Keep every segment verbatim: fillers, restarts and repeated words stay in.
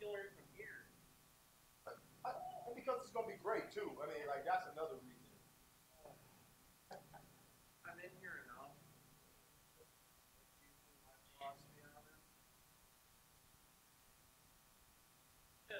learn from here? I, and because it's gonna be great too. I mean, like that's another reason. I'm in here enough. My philosophy on it. Yes.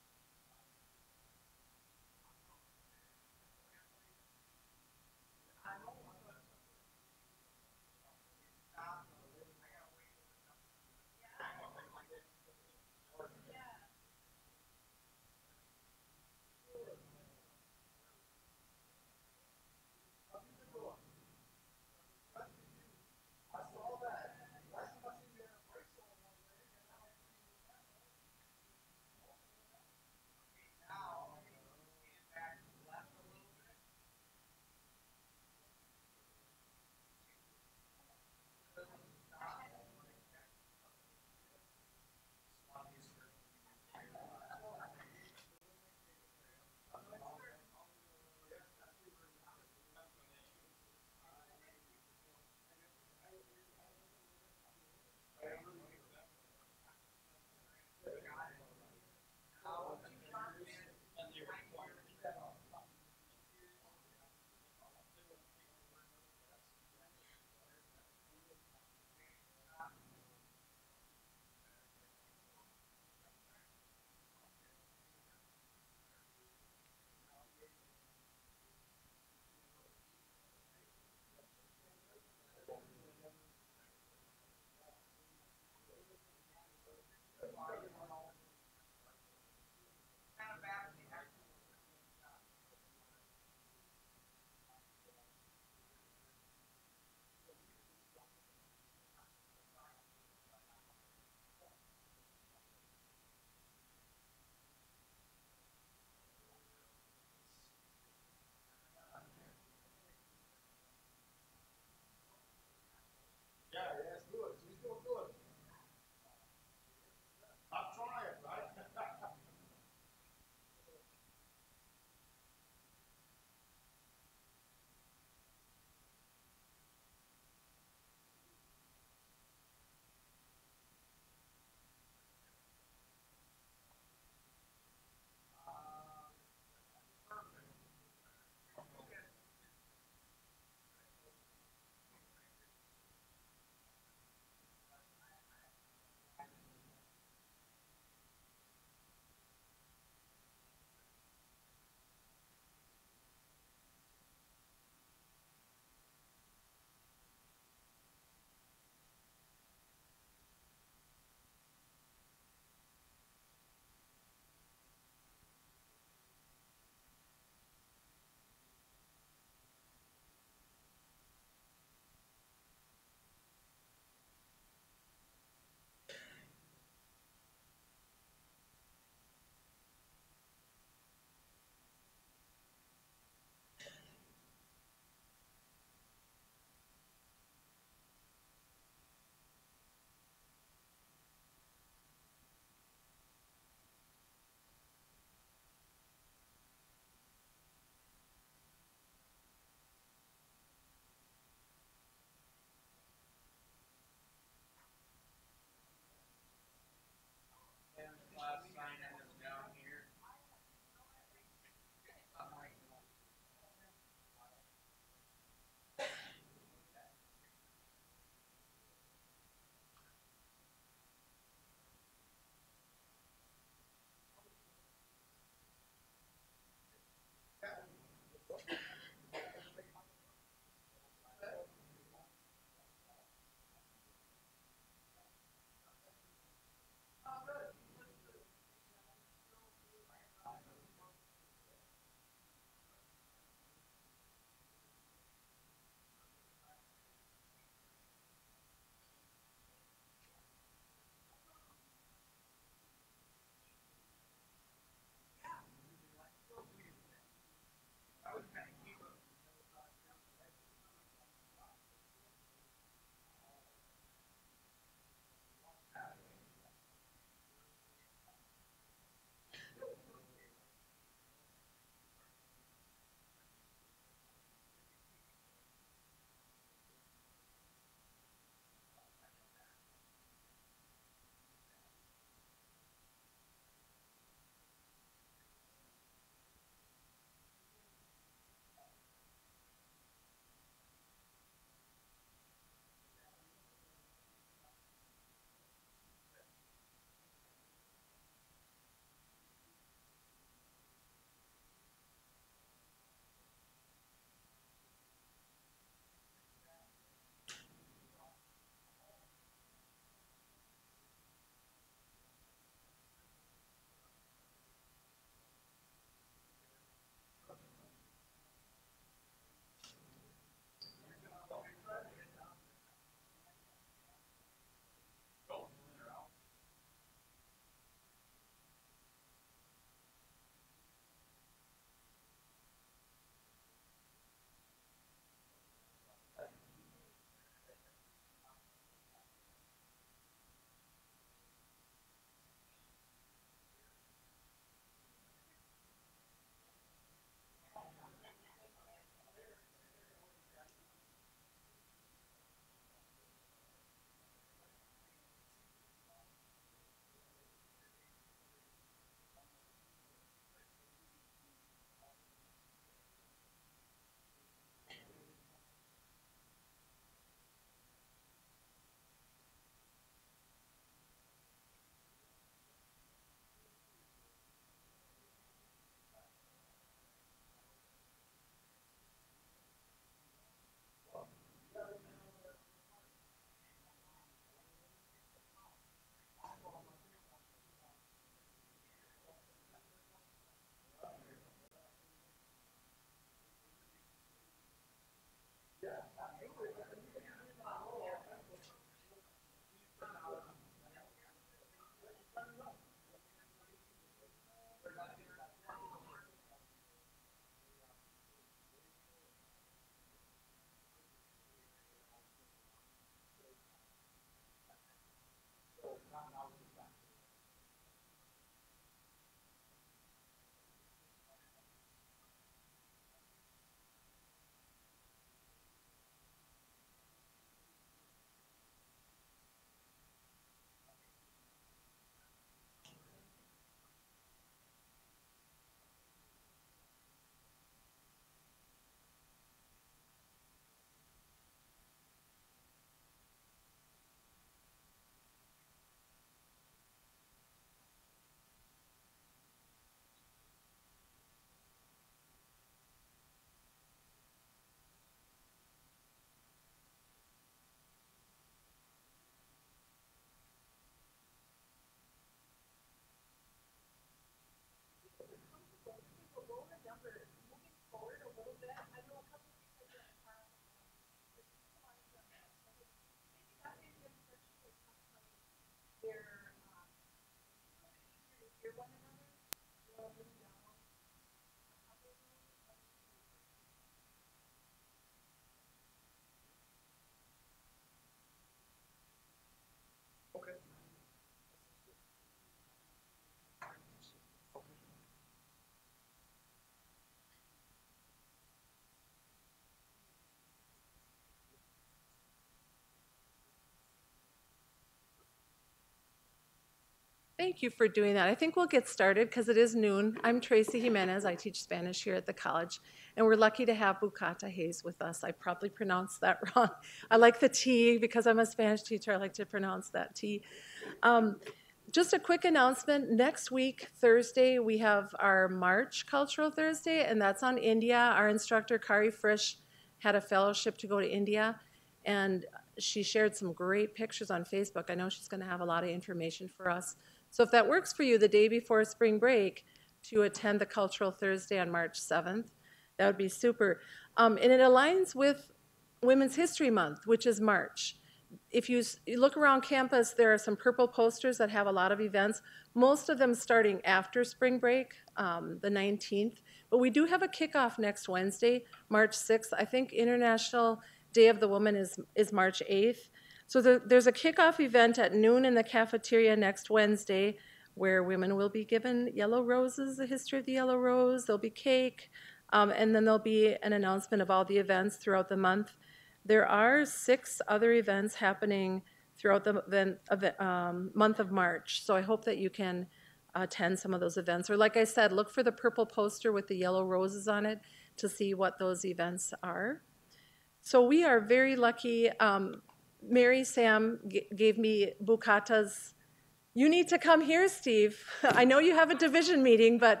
Thank you for doing that. I think we'll get started because it is noon. I'm Tracy Jimenez. I teach Spanish here at the college, and we're lucky to have Bukata Hayes with us. I probably pronounced that wrong. I like the T because I'm a Spanish teacher. I like to pronounce that T. Um, just a quick announcement. Next week, Thursday, we have our March Cultural Thursday, and that's on India. Our instructor, Kari Frisch, had a fellowship to go to India, and she shared some great pictures on Facebook. I know she's going to have a lot of information for us. So if that works for you the day before spring break to attend the Cultural Thursday on March seventh, that would be super. Um, and it aligns with Women's History Month, which is March. If you, you look around campus, there are some purple posters that have a lot of events, most of them starting after spring break, um, the nineteenth. But we do have a kickoff next Wednesday, March sixth. I think International Day of the Woman is, is March eighth. So the, there's a kickoff event at noon in the cafeteria next Wednesday where women will be given yellow roses, the history of the yellow rose, there'll be cake, um, and then there'll be an announcement of all the events throughout the month. There are six other events happening throughout the event, event, um, month of March, so I hope that you can attend some of those events. Or like I said, look for the purple poster with the yellow roses on it to see what those events are. So we are very lucky. Um, Mary Sam g gave me Bukata's, you need to come here, Steve. I know you have a division meeting, but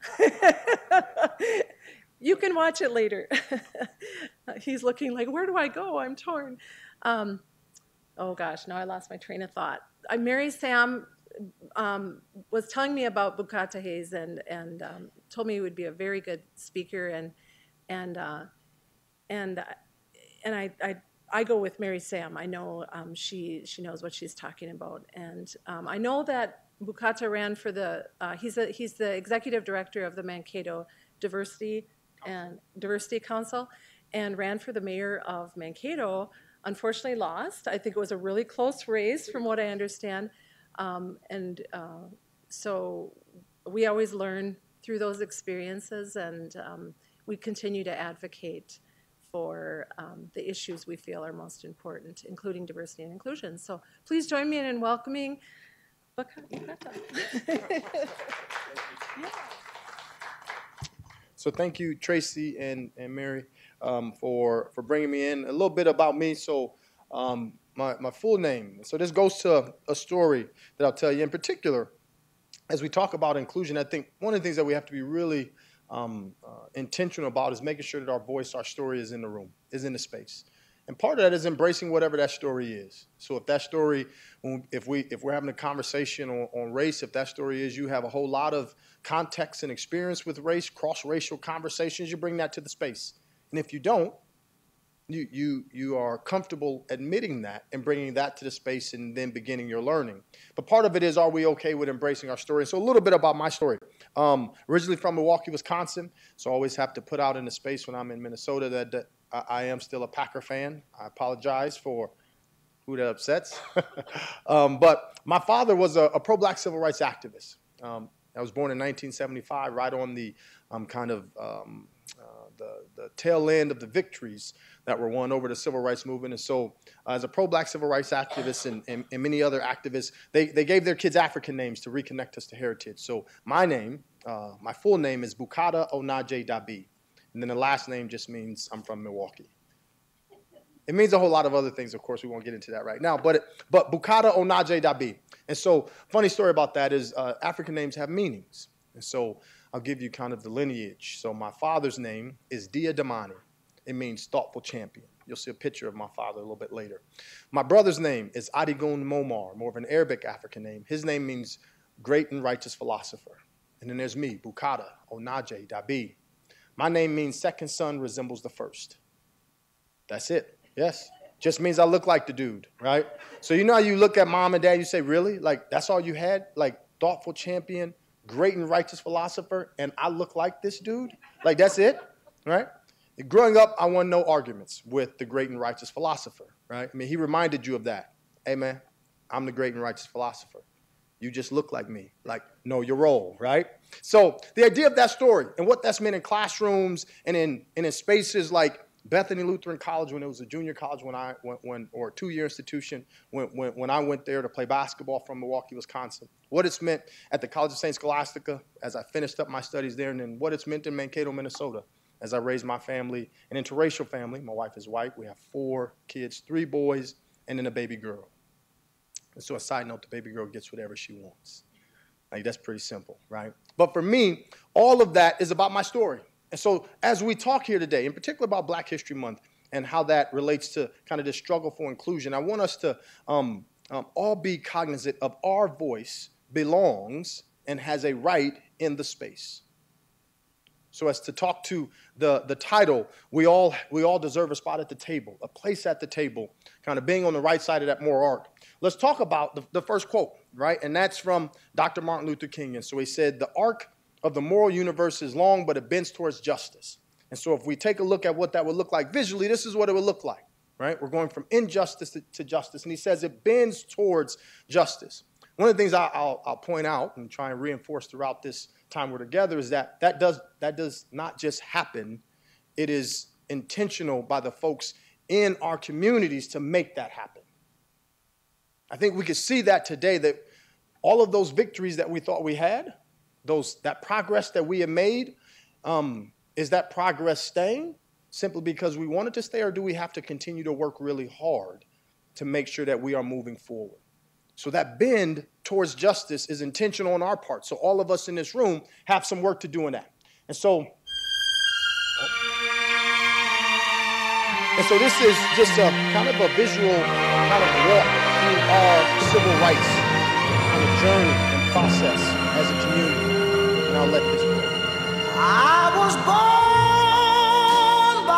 you can watch it later. He's looking like, where do I go? I'm torn. Um, oh gosh, now I lost my train of thought. Uh, Mary Sam um, was telling me about Bukata Hayes and, and um, told me he would be a very good speaker, and, and, uh, and, and I, I I go with Mary Sam. I know um, she she knows what she's talking about, and um, I know that Bukata ran for the. Uh, he's a he's the executive director of the Mankato Diversity and Diversity Council, and ran for the mayor of Mankato. Unfortunately, lost. I think it was a really close race, from what I understand, um, and uh, so we always learn through those experiences, and um, we continue to advocate for um, the issues we feel are most important, including diversity and inclusion. So please join me in welcoming Bukata. Yeah. So thank you, Tracy and, and Mary, um, for, for bringing me in. A little bit about me. So um, my, my full name. So this goes to a story that I'll tell you. In particular, as we talk about inclusion, I think one of the things that we have to be really Um, uh, intentional about is making sure that our voice, our story is in the room, is in the space. And part of that is embracing whatever that story is. So if that story, if, we, if we're having a conversation on, on race, if that story is you have a whole lot of context and experience with race, cross-racial conversations, you bring that to the space. And if you don't, you, you, you are comfortable admitting that and bringing that to the space and then beginning your learning. But part of it is, are we okay with embracing our story? So a little bit about my story. Um, originally from Milwaukee, Wisconsin, so I always have to put out in the space when I'm in Minnesota that, that I, I am still a Packer fan. I apologize for who that upsets. um, but my father was a, a pro-black civil rights activist. Um, I was born in nineteen seventy-five, right on the um, kind of um, uh, the, the tail end of the victories that were won over the civil rights movement. And so uh, as a pro-black civil rights activist and, and, and many other activists, they, they gave their kids African names to reconnect us to heritage. So my name, uh, my full name is Bukata Onaje Dabi. And then the last name just means I'm from Milwaukee. It means a whole lot of other things, of course. We won't get into that right now. But, it, but Bukata Onaje Dabi. And so funny story about that is uh, African names have meanings. And so I'll give you kind of the lineage. So my father's name is Dia Damani. It means thoughtful champion. You'll see a picture of my father a little bit later. My brother's name is Adigun Momar, more of an Arabic African name. His name means great and righteous philosopher. And then there's me, Bukata Onaje Dabi. My name means second son resembles the first. That's it. Yes. Just means I look like the dude, right? So you know how you look at mom and dad, you say, really? Like, that's all you had? Like, thoughtful champion, great and righteous philosopher, and I look like this dude? Like, that's it, right? Growing up, I won no arguments with the great and righteous philosopher, right? I mean, he reminded you of that. Hey, man, I'm the great and righteous philosopher. You just look like me. Like, know your role, right? So the idea of that story and what that's meant in classrooms and in, and in spaces like Bethany Lutheran College when it was a junior college when I went, when, or a two-year institution when, when, when I went there to play basketball from Milwaukee, Wisconsin. What it's meant at the College of Saint Scholastica as I finished up my studies there, and then what it's meant in Mankato, Minnesota as I raised my family, an interracial family. My wife is white. We have four kids, three boys, and then a baby girl. And so a side note, the baby girl gets whatever she wants. Like, that's pretty simple, right? But for me, all of that is about my story. And so as we talk here today, in particular about Black History Month and how that relates to kind of this struggle for inclusion, I want us to um, um, all be cognizant of our voice belongs and has a right in the space. So as to talk to the, the title, we all, we all deserve a spot at the table, a place at the table, kind of being on the right side of that moral arc. Let's talk about the, the first quote, right? And that's from Doctor Martin Luther King. And so he said, the arc of the moral universe is long, but it bends towards justice. And so if we take a look at what that would look like visually, this is what it would look like, right? We're going from injustice to, to justice. And he says it bends towards justice. One of the things I, I'll, I'll point out and try and reinforce throughout this time we're together is that that does, that does not just happen. It is intentional by the folks in our communities to make that happen. I think we could see that today, that all of those victories that we thought we had, those, that progress that we have made, um, is that progress staying simply because we wanted to stay, or do we have to continue to work really hard to make sure that we are moving forward? So that bend towards justice is intentional on our part. So all of us in this room have some work to do in that. And so, and so this is just a kind of a visual kind of walk through our civil rights kind of journey and process as a community. And I'll let this go. I was born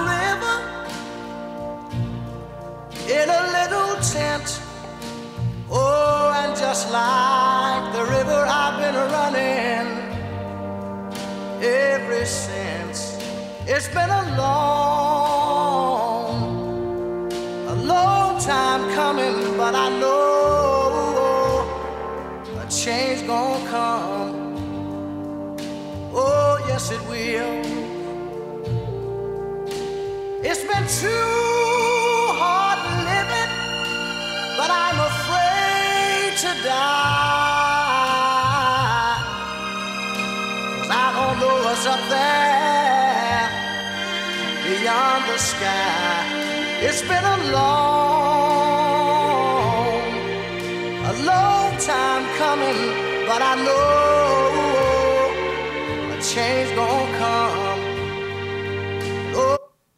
by the river in a little tent. Oh, and just like the river, I've been running ever since. It's been a long, a long time coming, but I know a change gonna come. Oh, yes, it will. It's been too hard living, but I'm afraid to die. 'Cause I don't know what's up there beyond the sky. It's been a long, a long time coming, but I know change gonna come. Oh.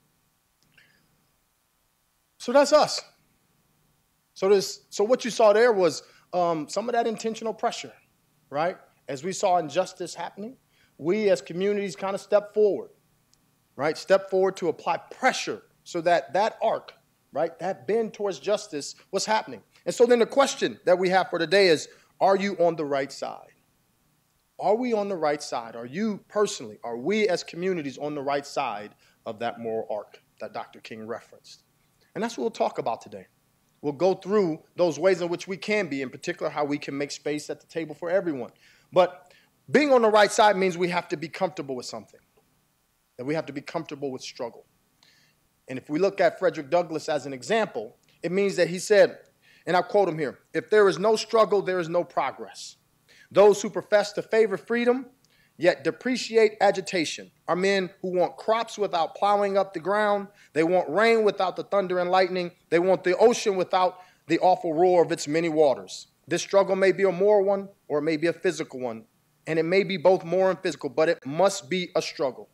So that's us. So this, so what you saw there was um, some of that intentional pressure, right? As we saw injustice happening, we as communities kind of step forward, right? Step forward to apply pressure so that that arc, right, that bend towards justice was happening. And so then the question that we have for today is, are you on the right side? Are we on the right side? Are you personally, are we as communities on the right side of that moral arc that Doctor King referenced? And that's what we'll talk about today. We'll go through those ways in which we can be, in particular how we can make space at the table for everyone. But being on the right side means we have to be comfortable with something, that we have to be comfortable with struggle. And if we look at Frederick Douglass as an example, it means that he said, and I'll quote him here, "If there is no struggle, there is no progress. Those who profess to favor freedom, yet depreciate agitation, are men who want crops without plowing up the ground. They want rain without the thunder and lightning. They want the ocean without the awful roar of its many waters. This struggle may be a moral one, or it may be a physical one, and it may be both moral and physical, but it must be a struggle."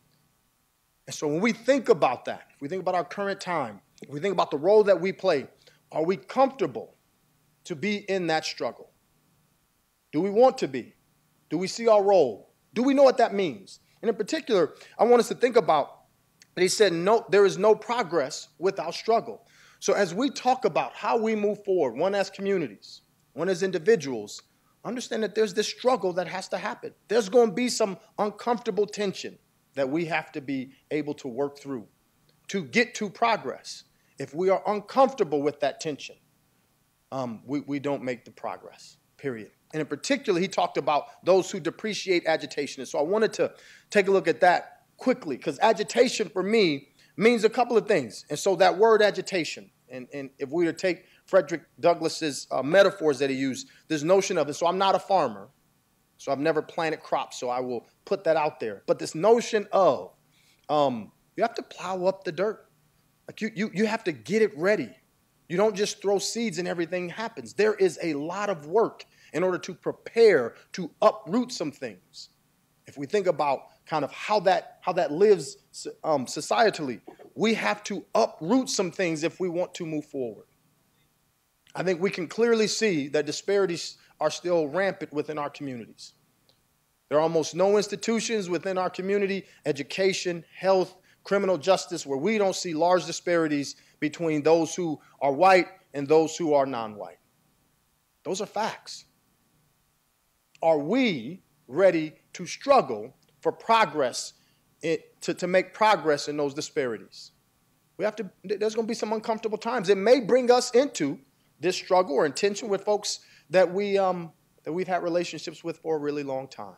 And so when we think about that, if we think about our current time, if we think about the role that we play, are we comfortable to be in that struggle? Do we want to be? Do we see our role? Do we know what that means? And in particular, I want us to think about that he said, no, there is no progress without struggle. So as we talk about how we move forward, one as communities, one as individuals, understand that there's this struggle that has to happen. There's going to be some uncomfortable tension that we have to be able to work through to get to progress. If we are uncomfortable with that tension, um, we, we don't make the progress, period. And in particular, he talked about those who depreciate agitation. And so I wanted to take a look at that quickly, because agitation for me means a couple of things. And so that word agitation, and, and if we were to take Frederick Douglass's uh, metaphors that he used, this notion of it, so I'm not a farmer, so I've never planted crops, so I will put that out there. But this notion of, um, you have to plow up the dirt. Like you, you, you have to get it ready. You don't just throw seeds and everything happens. There is a lot of work in order to prepare to uproot some things. If we think about kind of how that, how that lives um, societally, we have to uproot some things if we want to move forward. I think we can clearly see that disparities are still rampant within our communities. There are almost no institutions within our community, education, health, criminal justice, where we don't see large disparities between those who are white and those who are non-white. Those are facts. Are we ready to struggle for progress, it, to, to make progress in those disparities? We have to, there's going to be some uncomfortable times. It may bring us into this struggle or intention with folks that, we, um, that we've had relationships with for a really long time.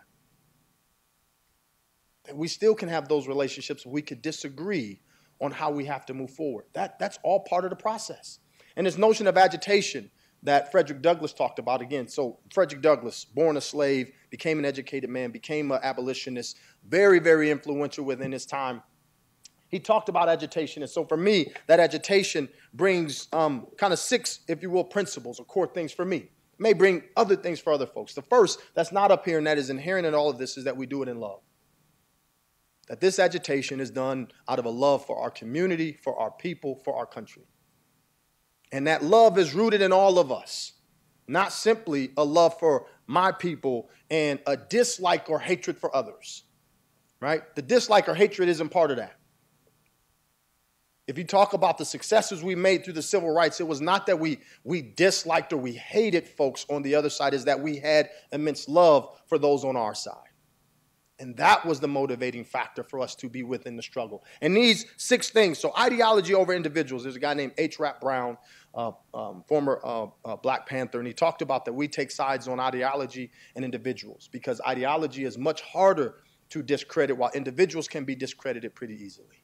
And we still can have those relationships. We could disagree on how we have to move forward. That, that's all part of the process. And this notion of agitation that Frederick Douglass talked about again. So Frederick Douglass, born a slave, became an educated man, became an abolitionist, very, very influential within his time. He talked about agitation. And so for me, that agitation brings um, kind of six, if you will, principles or core things for me. It may bring other things for other folks. The first that's not up here and that is inherent in all of this is that we do it in love. That this agitation is done out of a love for our community, for our people, for our country. And that love is rooted in all of us, not simply a love for my people and a dislike or hatred for others, right? The dislike or hatred isn't part of that. If you talk about the successes we made through the civil rights, it was not that we, we disliked or we hated folks on the other side, is that we had immense love for those on our side. And that was the motivating factor for us to be within the struggle. And these six things, so ideology over individuals. There's a guy named H. Rap Brown, uh, um, former uh, uh, Black Panther, and he talked about that we take sides on ideology and individuals because ideology is much harder to discredit while individuals can be discredited pretty easily.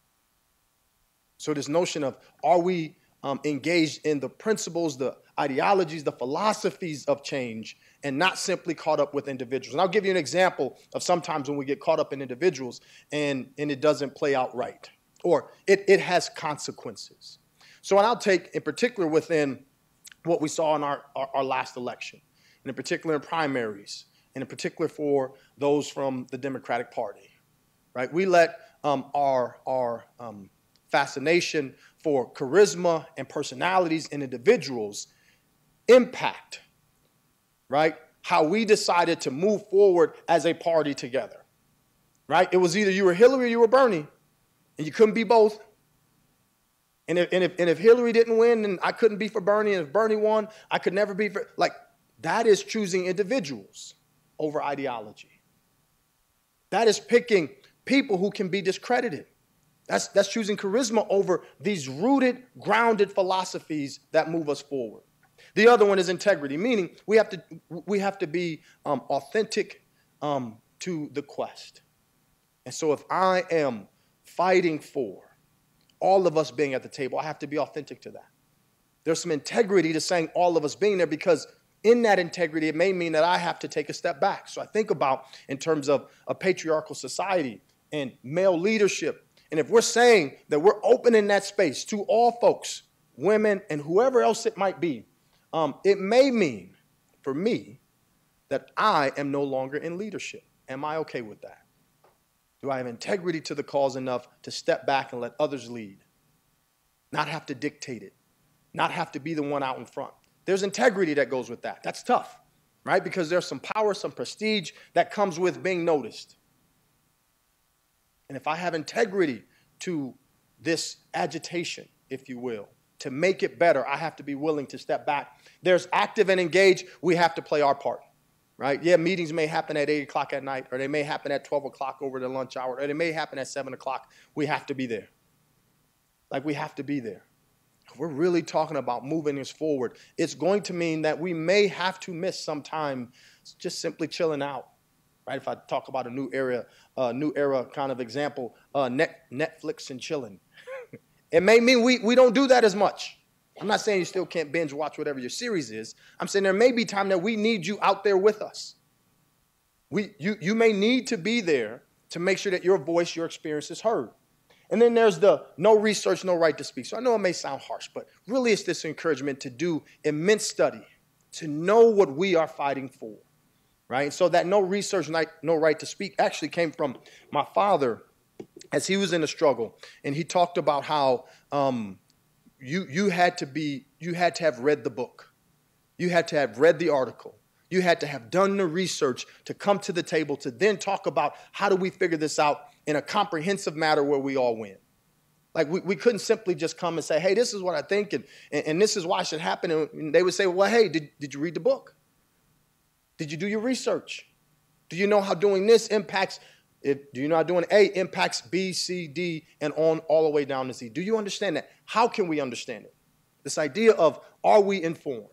So this notion of are we um, engaged in the principles, the ideologies, the philosophies of change, and not simply caught up with individuals. And I'll give you an example of sometimes when we get caught up in individuals and, and it doesn't play out right, or it, it has consequences. So and I'll take in particular within what we saw in our, our, our last election, and in particular in primaries, and in particular for those from the Democratic Party, right? We let um, our, our um, fascination for charisma and personalities and individuals impact, right, how we decided to move forward as a party together, right? It was either you were Hillary or you were Bernie, and you couldn't be both. And if, and if, and if Hillary didn't win, then I couldn't be for Bernie, and if Bernie won, I could never be for, like, that is choosing individuals over ideology. That is picking people who can be discredited. That's, that's choosing charisma over these rooted, grounded philosophies that move us forward. The other one is integrity, meaning we have to, we have to be um, authentic um, to the quest. And so if I am fighting for all of us being at the table, I have to be authentic to that. There's some integrity to saying all of us being there, because in that integrity, it may mean that I have to take a step back. So I think about in terms of a patriarchal society and male leadership. And if we're saying that we're opening that space to all folks, women, and whoever else it might be, um, it may mean for me that I am no longer in leadership. Am I okay with that? Do I have integrity to the cause enough to step back and let others lead? Not have to dictate it. Not have to be the one out in front. There's integrity that goes with that. That's tough, right? Because there's some power, some prestige that comes with being noticed. And if I have integrity to this agitation, if you will, to make it better, I have to be willing to step back. There's active and engage. We have to play our part, right? Yeah, meetings may happen at eight o'clock at night, or they may happen at twelve o'clock over the lunch hour, or they may happen at seven o'clock. We have to be there. Like, we have to be there. If we're really talking about moving this forward, it's going to mean that we may have to miss some time just simply chilling out, right? If I talk about a new era, uh, new era kind of example, uh, net, Netflix and chilling. It may mean we, we don't do that as much. I'm not saying you still can't binge watch whatever your series is. I'm saying there may be time that we need you out there with us. We, you, you may need to be there to make sure that your voice, your experience is heard. And then there's the no research, no right to speak. So I know it may sound harsh, but really it's this encouragement to do immense study, to know what we are fighting for, right? So that no research, no right to speak actually came from my father as he was in a struggle. And he talked about how um, you, you had to be, you had to have read the book. You had to have read the article. You had to have done the research to come to the table to then talk about how do we figure this out in a comprehensive manner where we all win. Like we, we couldn't simply just come and say, hey, this is what I think and, and, and this is why it should happen. And they would say, well, hey, did, did you read the book? Did you do your research? Do you know how doing this impacts, if, do you know how doing A impacts B, C, D, and on all the way down to Z? Do you understand that? How can we understand it? This idea of are we informed?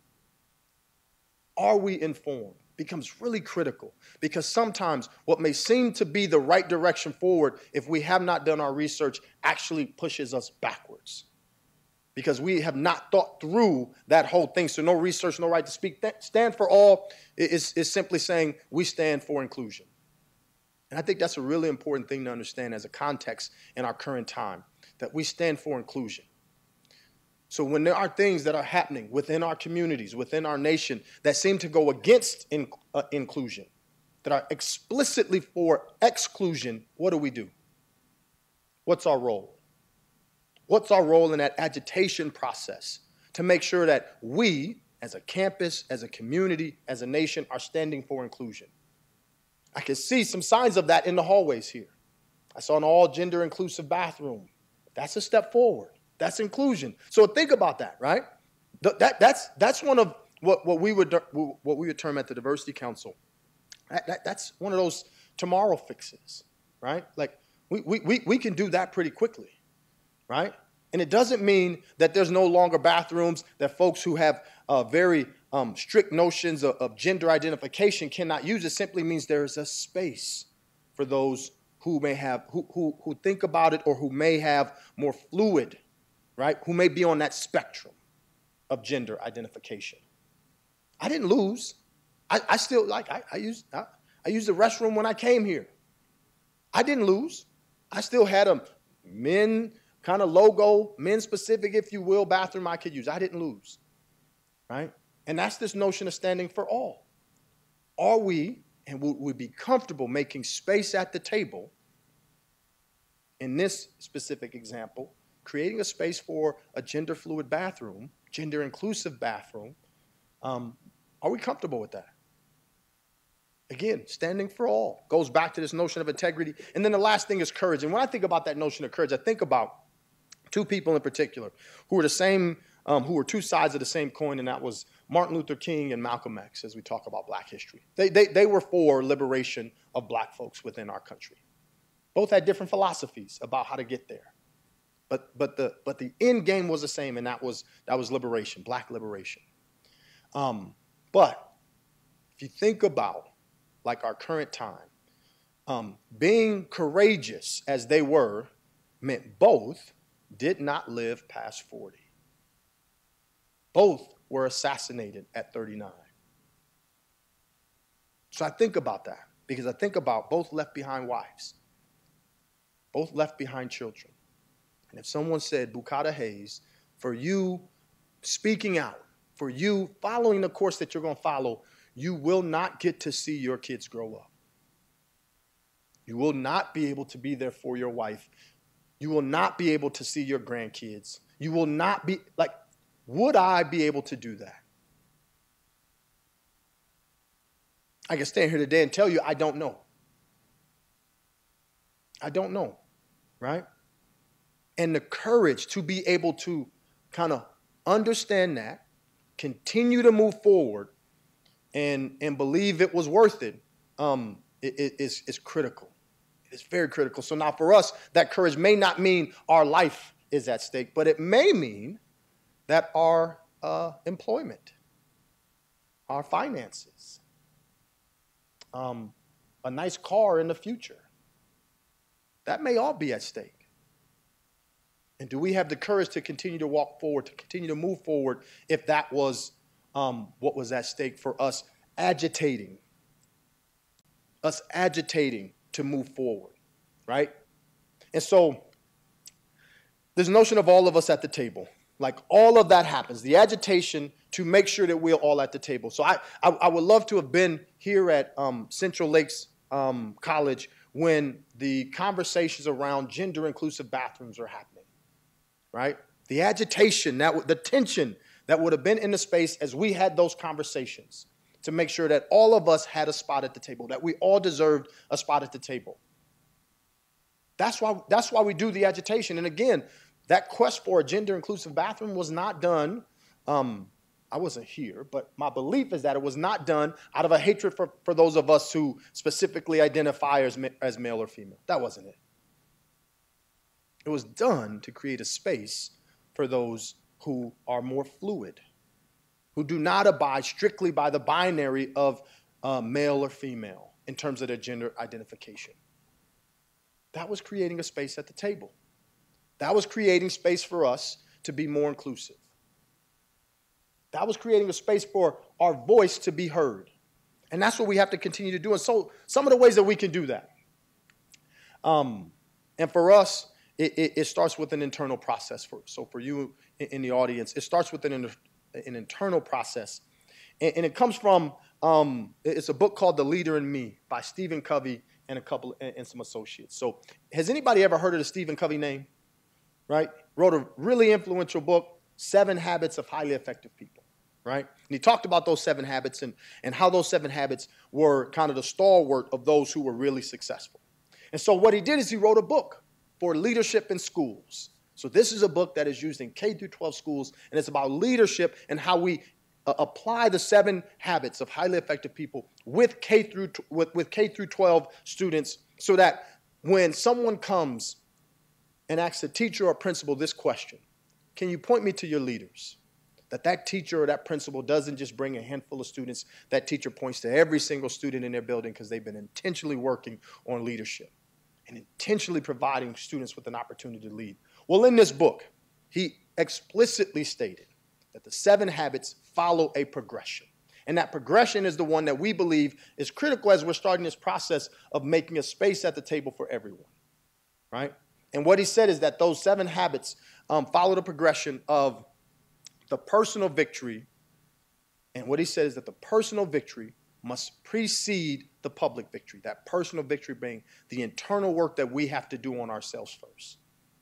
Are we informed? Becomes really critical because sometimes what may seem to be the right direction forward, if we have not done our research, actually pushes us backwards because we have not thought through that whole thing. So no research, no right to speak. Stand for all is, is simply saying we stand for inclusion. And I think that's a really important thing to understand as a context in our current time, that we stand for inclusion. So when there are things that are happening within our communities, within our nation, that seem to go against in, uh, inclusion, that are explicitly for exclusion, what do we do? What's our role? What's our role in that agitation process to make sure that we, as a campus, as a community, as a nation, are standing for inclusion? I can see some signs of that in the hallways here. I saw an all-gender inclusive bathroom. That's a step forward. That's inclusion. So think about that, right? That, that's, that's one of what, what, we would, what we would term at the Diversity Council. That, that, that's one of those tomorrow fixes, right? Like we, we, we can do that pretty quickly, right? And it doesn't mean that there's no longer bathrooms that folks who have uh, very um, strict notions of, of gender identification cannot use. It simply means there is a space for those who may have, who, who, who think about it or who may have more fluid, right, who may be on that spectrum of gender identification. I didn't lose. I, I still, like, I, I, used, I, I used the restroom when I came here. I didn't lose. I still had a men kind of logo, men specific, if you will, bathroom I could use. I didn't lose, right? And that's this notion of standing for all. Are we, and would we be comfortable making space at the table, in this specific example, creating a space for a gender fluid bathroom, gender inclusive bathroom, um, are we comfortable with that? Again, standing for all goes back to this notion of integrity. And then the last thing is courage. And when I think about that notion of courage, I think about two people in particular who were the same, um, who were two sides of the same coin, and that was Martin Luther King and Malcolm X, as we talk about black history. They, they, they were for liberation of black folks within our country. Both had different philosophies about how to get there. But, but, the, but the end game was the same, and that was, that was liberation, black liberation. Um, but if you think about, like, our current time, um, being courageous as they were meant both did not live past forty. Both were assassinated at thirty-nine. So I think about that because I think about both left behind wives, both left behind children. And if someone said, Bukata Hayes, for you speaking out, for you following the course that you're going to follow, you will not get to see your kids grow up. You will not be able to be there for your wife. You will not be able to see your grandkids. You will not be, like, would I be able to do that? I can stand here today and tell you I don't know. I don't know, right? And the courage to be able to kind of understand that, continue to move forward, and, and believe it was worth it, um, it, it is, is critical. It is very critical. So now for us, that courage may not mean our life is at stake, but it may mean that our uh, employment, our finances, um, a nice car in the future. That may all be at stake. And do we have the courage to continue to walk forward, to continue to move forward if that was um, what was at stake for us agitating, us agitating to move forward, right? And so this notion of all of us at the table, like all of that happens, the agitation to make sure that we're all at the table. So I, I, I would love to have been here at um, Central Lakes um, College when the conversations around gender-inclusive bathrooms are happening, right? The agitation, that the tension that would have been in the space as we had those conversations to make sure that all of us had a spot at the table, that we all deserved a spot at the table. That's why, that's why we do the agitation. And again, that quest for a gender-inclusive bathroom was not done, um, I wasn't here, but my belief is that it was not done out of a hatred for, for those of us who specifically identify as, as male or female. That wasn't it. It was done to create a space for those who are more fluid, who do not abide strictly by the binary of uh, male or female in terms of their gender identification. That was creating a space at the table. That was creating space for us to be more inclusive. That was creating a space for our voice to be heard. And that's what we have to continue to do. And so some of the ways that we can do that. Um, and for us, it, it, it starts with an internal process. For, so for you in, in the audience, it starts with an, an internal process. And, and it comes from, um, it's a book called The Leader in Me by Stephen Covey and a couple and, and some associates. So has anybody ever heard of the Stephen Covey name? Right? Wrote a really influential book, Seven Habits of Highly Effective People, right? And he talked about those seven habits and, and how those seven habits were kind of the stalwart of those who were really successful. And so what he did is he wrote a book for leadership in schools. So this is a book that is used in K through twelve schools, and it's about leadership and how we uh, apply the seven habits of highly effective people with K through with, with K through twelve students, so that when someone comes and asks a teacher or principal this question, can you point me to your leaders? That that teacher or that principal doesn't just bring a handful of students. That teacher points to every single student in their building because they've been intentionally working on leadership and intentionally providing students with an opportunity to lead. Well, in this book, he explicitly stated that the seven habits follow a progression. And that progression is the one that we believe is critical as we're starting this process of making a space at the table for everyone, right? And what he said is that those seven habits um, follow the progression of the personal victory. And what he said is that the personal victory must precede the public victory. That personal victory being the internal work that we have to do on ourselves first.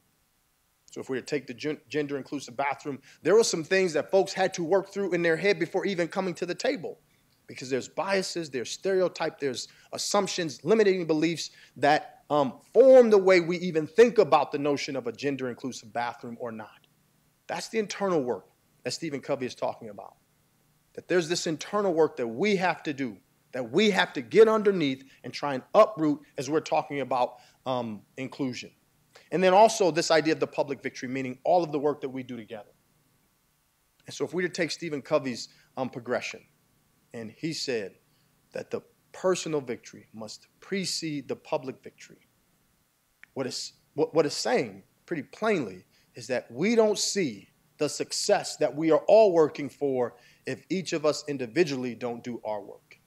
So if we were to take the gender-inclusive bathroom, there were some things that folks had to work through in their head before even coming to the table. Because there's biases, there's stereotypes, there's assumptions, limiting beliefs that um, form the way we even think about the notion of a gender-inclusive bathroom or not. That's the internal work that Stephen Covey is talking about. That there's this internal work that we have to do, that we have to get underneath and try and uproot as we're talking about um, inclusion. And then also this idea of the public victory, meaning all of the work that we do together. And so if we were to take Stephen Covey's um, progression, and he said that the personal victory must precede the public victory. What is what, what it's saying pretty plainly is that we don't see the success that we are all working for if each of us individually don't do our work.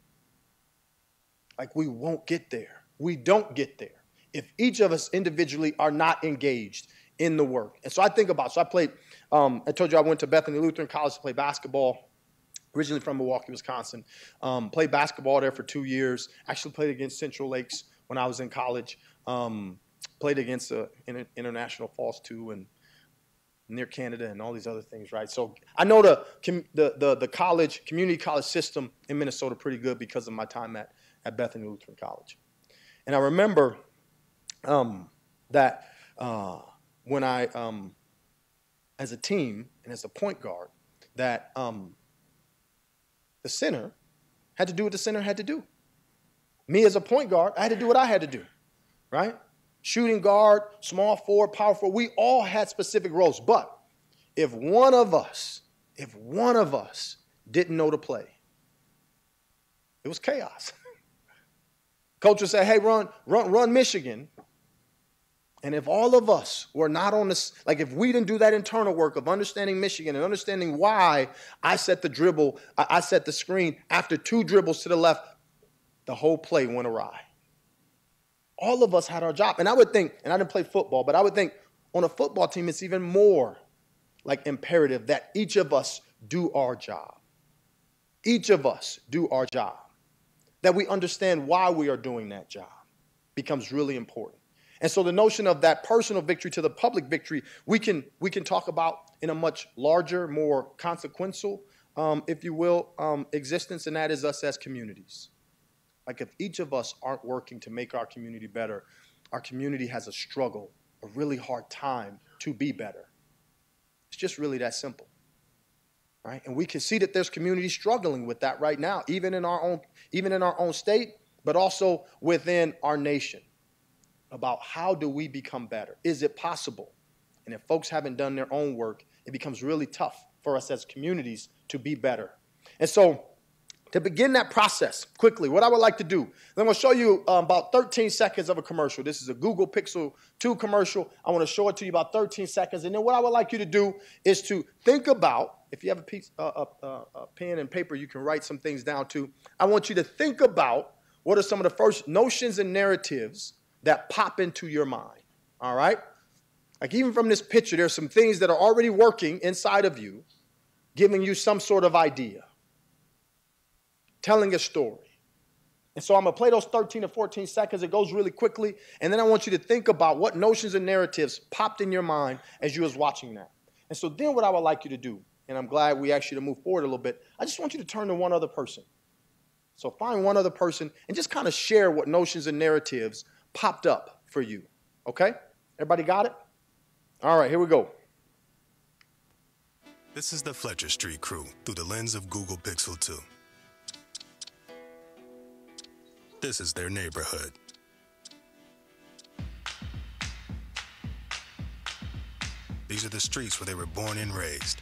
Like we won't get there. We don't get there if each of us individually are not engaged in the work. And so I think about, so I played, um, I told you I went to Bethany Lutheran College to play basketball. Originally from Milwaukee, Wisconsin. Um, played basketball there for two years. Actually played against Central Lakes when I was in college. Um, played against uh, inter International Falls too, and near Canada and all these other things, right? So I know the, the, the, the college, community college system in Minnesota pretty good because of my time at, at Bethany Lutheran College. And I remember um, that uh, when I, um, as a team and as a point guard, that um, the center had to do what the center had to do. Me as a point guard, I had to do what I had to do, right? Shooting guard, small forward, power forward, we all had specific roles. But if one of us, if one of us didn't know to play, it was chaos. Coach will say, hey, run, run, run Michigan. And if all of us were not on this, like if we didn't do that internal work of understanding Michigan and understanding why I set the dribble, I, I set the screen after two dribbles to the left, the whole play went awry. All of us had our job. And I would think, and I didn't play football, but I would think on a football team, it's even more like imperative that each of us do our job. Each of us do our job. That we understand why we are doing that job becomes really important. And so the notion of that personal victory to the public victory, we can, we can talk about in a much larger, more consequential, um, if you will, um, existence, and that is us as communities. Like if each of us aren't working to make our community better, our community has a struggle, a really hard time to be better. It's just really that simple. Right? And we can see that there's communities struggling with that right now, even in our own, even in our own state, but also within our nation. About how do we become better? Is it possible? And if folks haven't done their own work, it becomes really tough for us as communities to be better. And so to begin that process quickly, what I would like to do, I'm going to show you um, about thirteen seconds of a commercial. This is a Google Pixel two commercial. I want to show it to you about thirteen seconds. And then what I would like you to do is to think about, if you have a, piece, uh, uh, uh, a pen and paper, you can write some things down too. I want you to think about what are some of the first notions and narratives that pop into your mind, all right? Like even from this picture, there's some things that are already working inside of you, giving you some sort of idea, telling a story. And so I'm going to play those thirteen to fourteen seconds. It goes really quickly. And then I want you to think about what notions and narratives popped in your mind as you was watching that. And so then what I would like you to do, and I'm glad we asked you to move forward a little bit, I just want you to turn to one other person. So find one other person and just kind of share what notions and narratives popped up for you, okay? Everybody got it? All right, here we go. This is the Fletcher Street crew through the lens of Google Pixel two. This is their neighborhood. These are the streets where they were born and raised.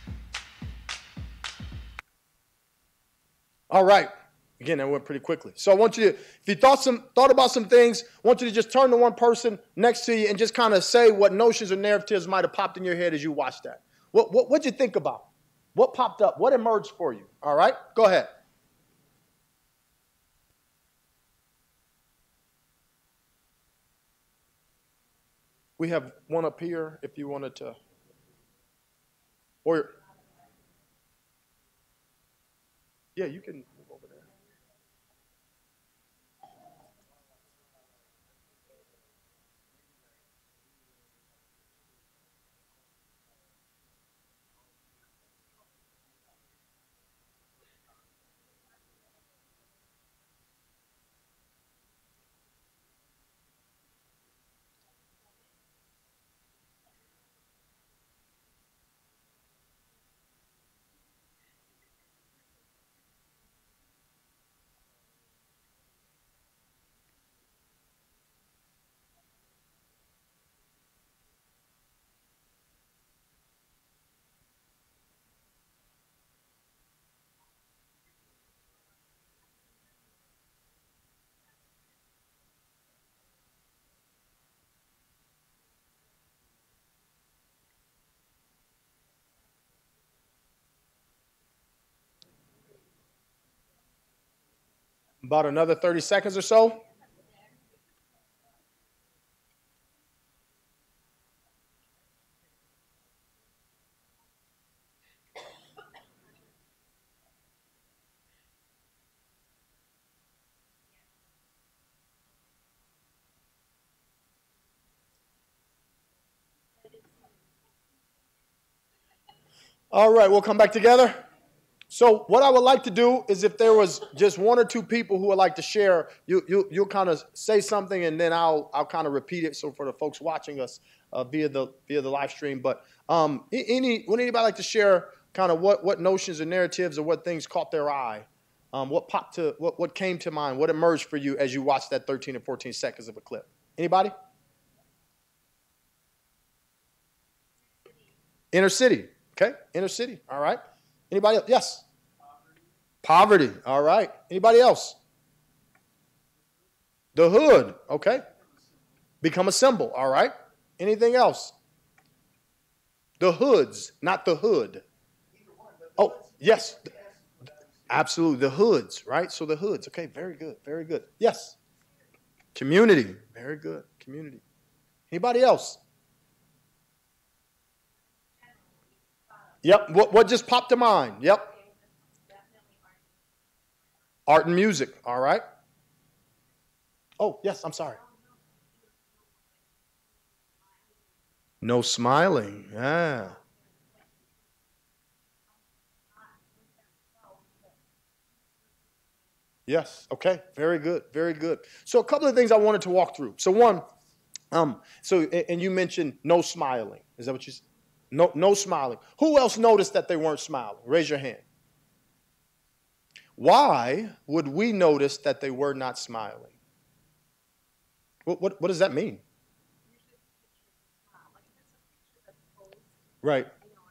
All right. Again, that went pretty quickly. So I want you to, if you thought some thought about some things, I want you to just turn to one person next to you and just kind of say what notions or narratives might have popped in your head as you watched that. What what what'd you think about? What popped up? What emerged for you? All right, go ahead. We have one up here if you wanted to. Or yeah, you can move over there. About another thirty seconds or so. All right, we'll come back together. So what I would like to do is if there was just one or two people who would like to share, you, you, you'll kind of say something and then I'll, I'll kind of repeat it. So for the folks watching us uh, via the via the live stream, but um, any would anybody like to share kind of what, what notions or narratives or what things caught their eye? Um, what popped to, what, what came to mind? What emerged for you as you watched that thirteen or fourteen seconds of a clip? Anybody? Inner city. Okay, inner city. All right. Anybody else? Yes. Poverty. Poverty. All right. Anybody else? The hood, okay. Become a symbol, all right. Anything else? The hoods, not the hood. Oh, yes. Absolutely, the hoods, right? So the hoods, okay, very good, very good. Yes. Community, very good, community. Anybody else? Yep, what, what just popped to mind? Yep. Art and music, all right. Oh, yes, I'm sorry. No smiling, yeah. Yes, okay, very good, very good. So a couple of things I wanted to walk through. So one, um, so and you mentioned no smiling. Is that what you said? No, no smiling. Who else noticed that they weren't smiling? Raise your hand. Why would we notice that they were not smiling? What, what, what does that mean? Right.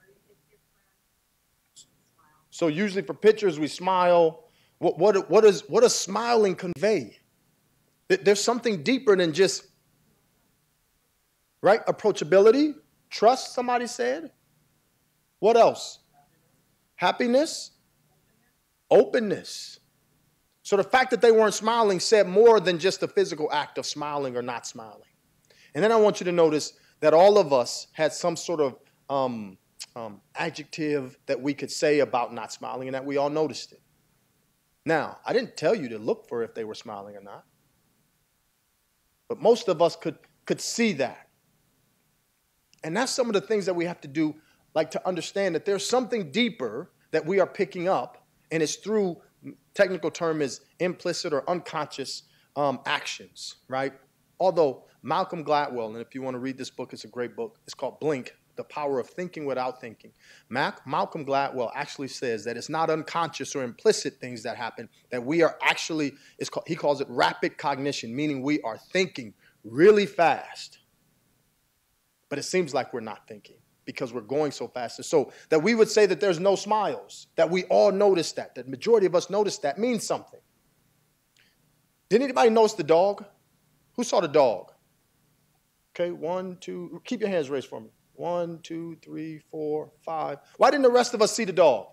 So usually for pictures we smile. What, what, what, is, what does smiling convey? There's something deeper than just, right? Approachability, trust, somebody said. What else? Happiness, openness. So the fact that they weren't smiling said more than just the physical act of smiling or not smiling. And then I want you to notice that all of us had some sort of um, um, adjective that we could say about not smiling and that we all noticed it. Now, I didn't tell you to look for if they were smiling or not. But most of us could, could see that. And that's some of the things that we have to do, like to understand that there's something deeper that we are picking up, and it's through, technical term is implicit or unconscious um, actions, right? Although Malcolm Gladwell, and if you want to read this book, it's a great book. It's called Blink, The Power of Thinking Without Thinking. Mac, Malcolm Gladwell actually says that it's not unconscious or implicit things that happen, that we are actually, it's called, he calls it rapid cognition, meaning we are thinking really fast. But it seems like we're not thinking because we're going so fast. And so that we would say that there's no smiles, that we all notice that, that the majority of us notice that means something. Did anybody notice the dog? Who saw the dog? Okay, one, two, keep your hands raised for me. One, two, three, four, five. Why didn't the rest of us see the dog?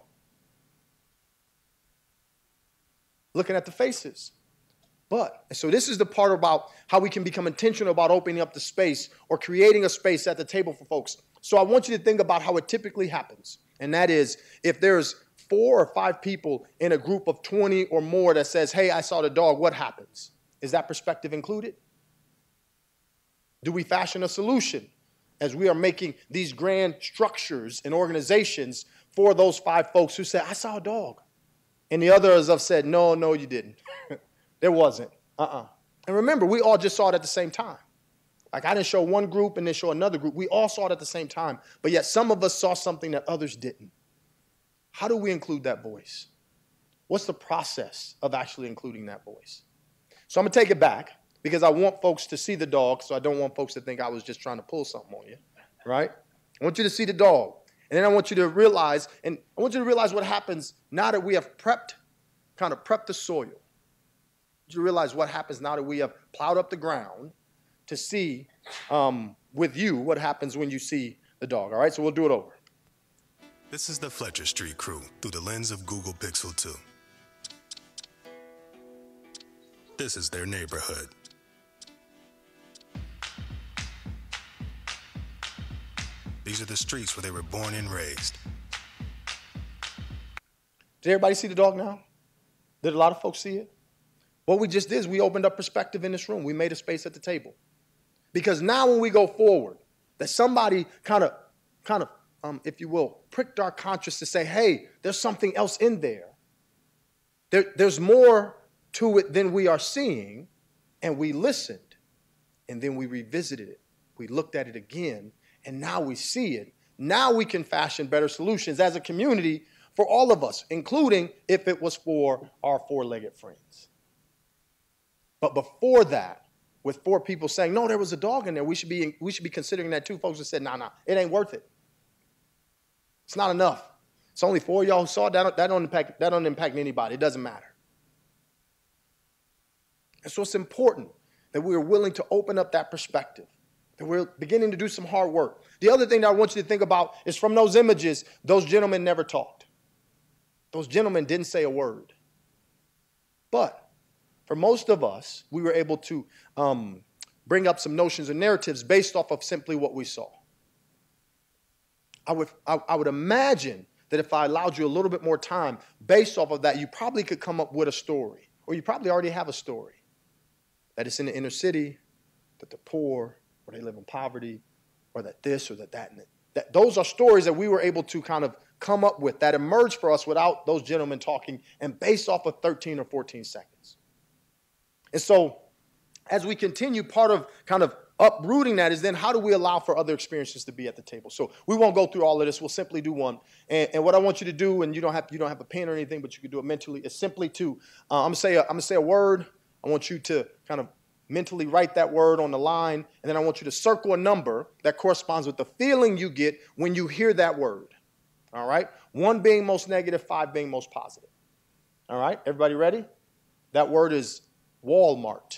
Looking at the faces. But, and so this is the part about how we can become intentional about opening up the space or creating a space at the table for folks. So I want you to think about how it typically happens. And that is, if there's four or five people in a group of twenty or more that says, hey, I saw the dog, what happens? Is that perspective included? Do we fashion a solution as we are making these grand structures and organizations for those five folks who said, I saw a dog? And the others have said, no, no, you didn't. There wasn't. Uh-uh. And remember, we all just saw it at the same time. Like I didn't show one group and then show another group. We all saw it at the same time. But yet some of us saw something that others didn't. How do we include that voice? What's the process of actually including that voice? So I'm going to take it back because I want folks to see the dog, so I don't want folks to think I was just trying to pull something on you, right? I want you to see the dog. And then I want you to realize, and I want you to realize what happens now that we have prepped, kind of prepped the soil. You realize what happens now that we have plowed up the ground to see um, with you what happens when you see the dog. All right, so we'll do it over. This is the Fletcher Street crew through the lens of Google Pixel two. This is their neighborhood. These are the streets where they were born and raised. Did everybody see the dog now? Did a lot of folks see it? What we just did is we opened up perspective in this room. We made a space at the table. Because now when we go forward, that somebody kind of, kind of, um, if you will, pricked our conscience to say, hey, there's something else in there. there. There's more to it than we are seeing. And we listened. And then we revisited it. We looked at it again. And now we see it. Now we can fashion better solutions as a community for all of us, including if it was for our four-legged friends. But before that, with four people saying, no, there was a dog in there, we should be, we should be considering that too. Folks have said, no, nah, no, nah, it ain't worth it. It's not enough. It's only four of y'all who saw it. That don't, that don't impact, that don't impact anybody. It doesn't matter. And so it's important that we are willing to open up that perspective, that we're beginning to do some hard work. The other thing that I want you to think about is from those images, those gentlemen never talked. Those gentlemen didn't say a word. But for most of us, we were able to um, bring up some notions and narratives based off of simply what we saw. I would, I, I would imagine that if I allowed you a little bit more time, based off of that, you probably could come up with a story. Or you probably already have a story. That it's in the inner city, that they're poor, or they live in poverty, or that this or that that. And that. Those are stories that we were able to kind of come up with that emerged for us without those gentlemen talking and based off of thirteen or fourteen seconds. And so as we continue, part of kind of uprooting that is then how do we allow for other experiences to be at the table? So we won't go through all of this. We'll simply do one. And, and what I want you to do, and you don't have you don't have a pen or anything, but you can do it mentally, is simply to uh, I'm gonna say a, I'm gonna say a word. I want you to kind of mentally write that word on the line, and then I want you to circle a number that corresponds with the feeling you get when you hear that word. All right? One being most negative, five being most positive. All right? Everybody ready? That word is Walmart.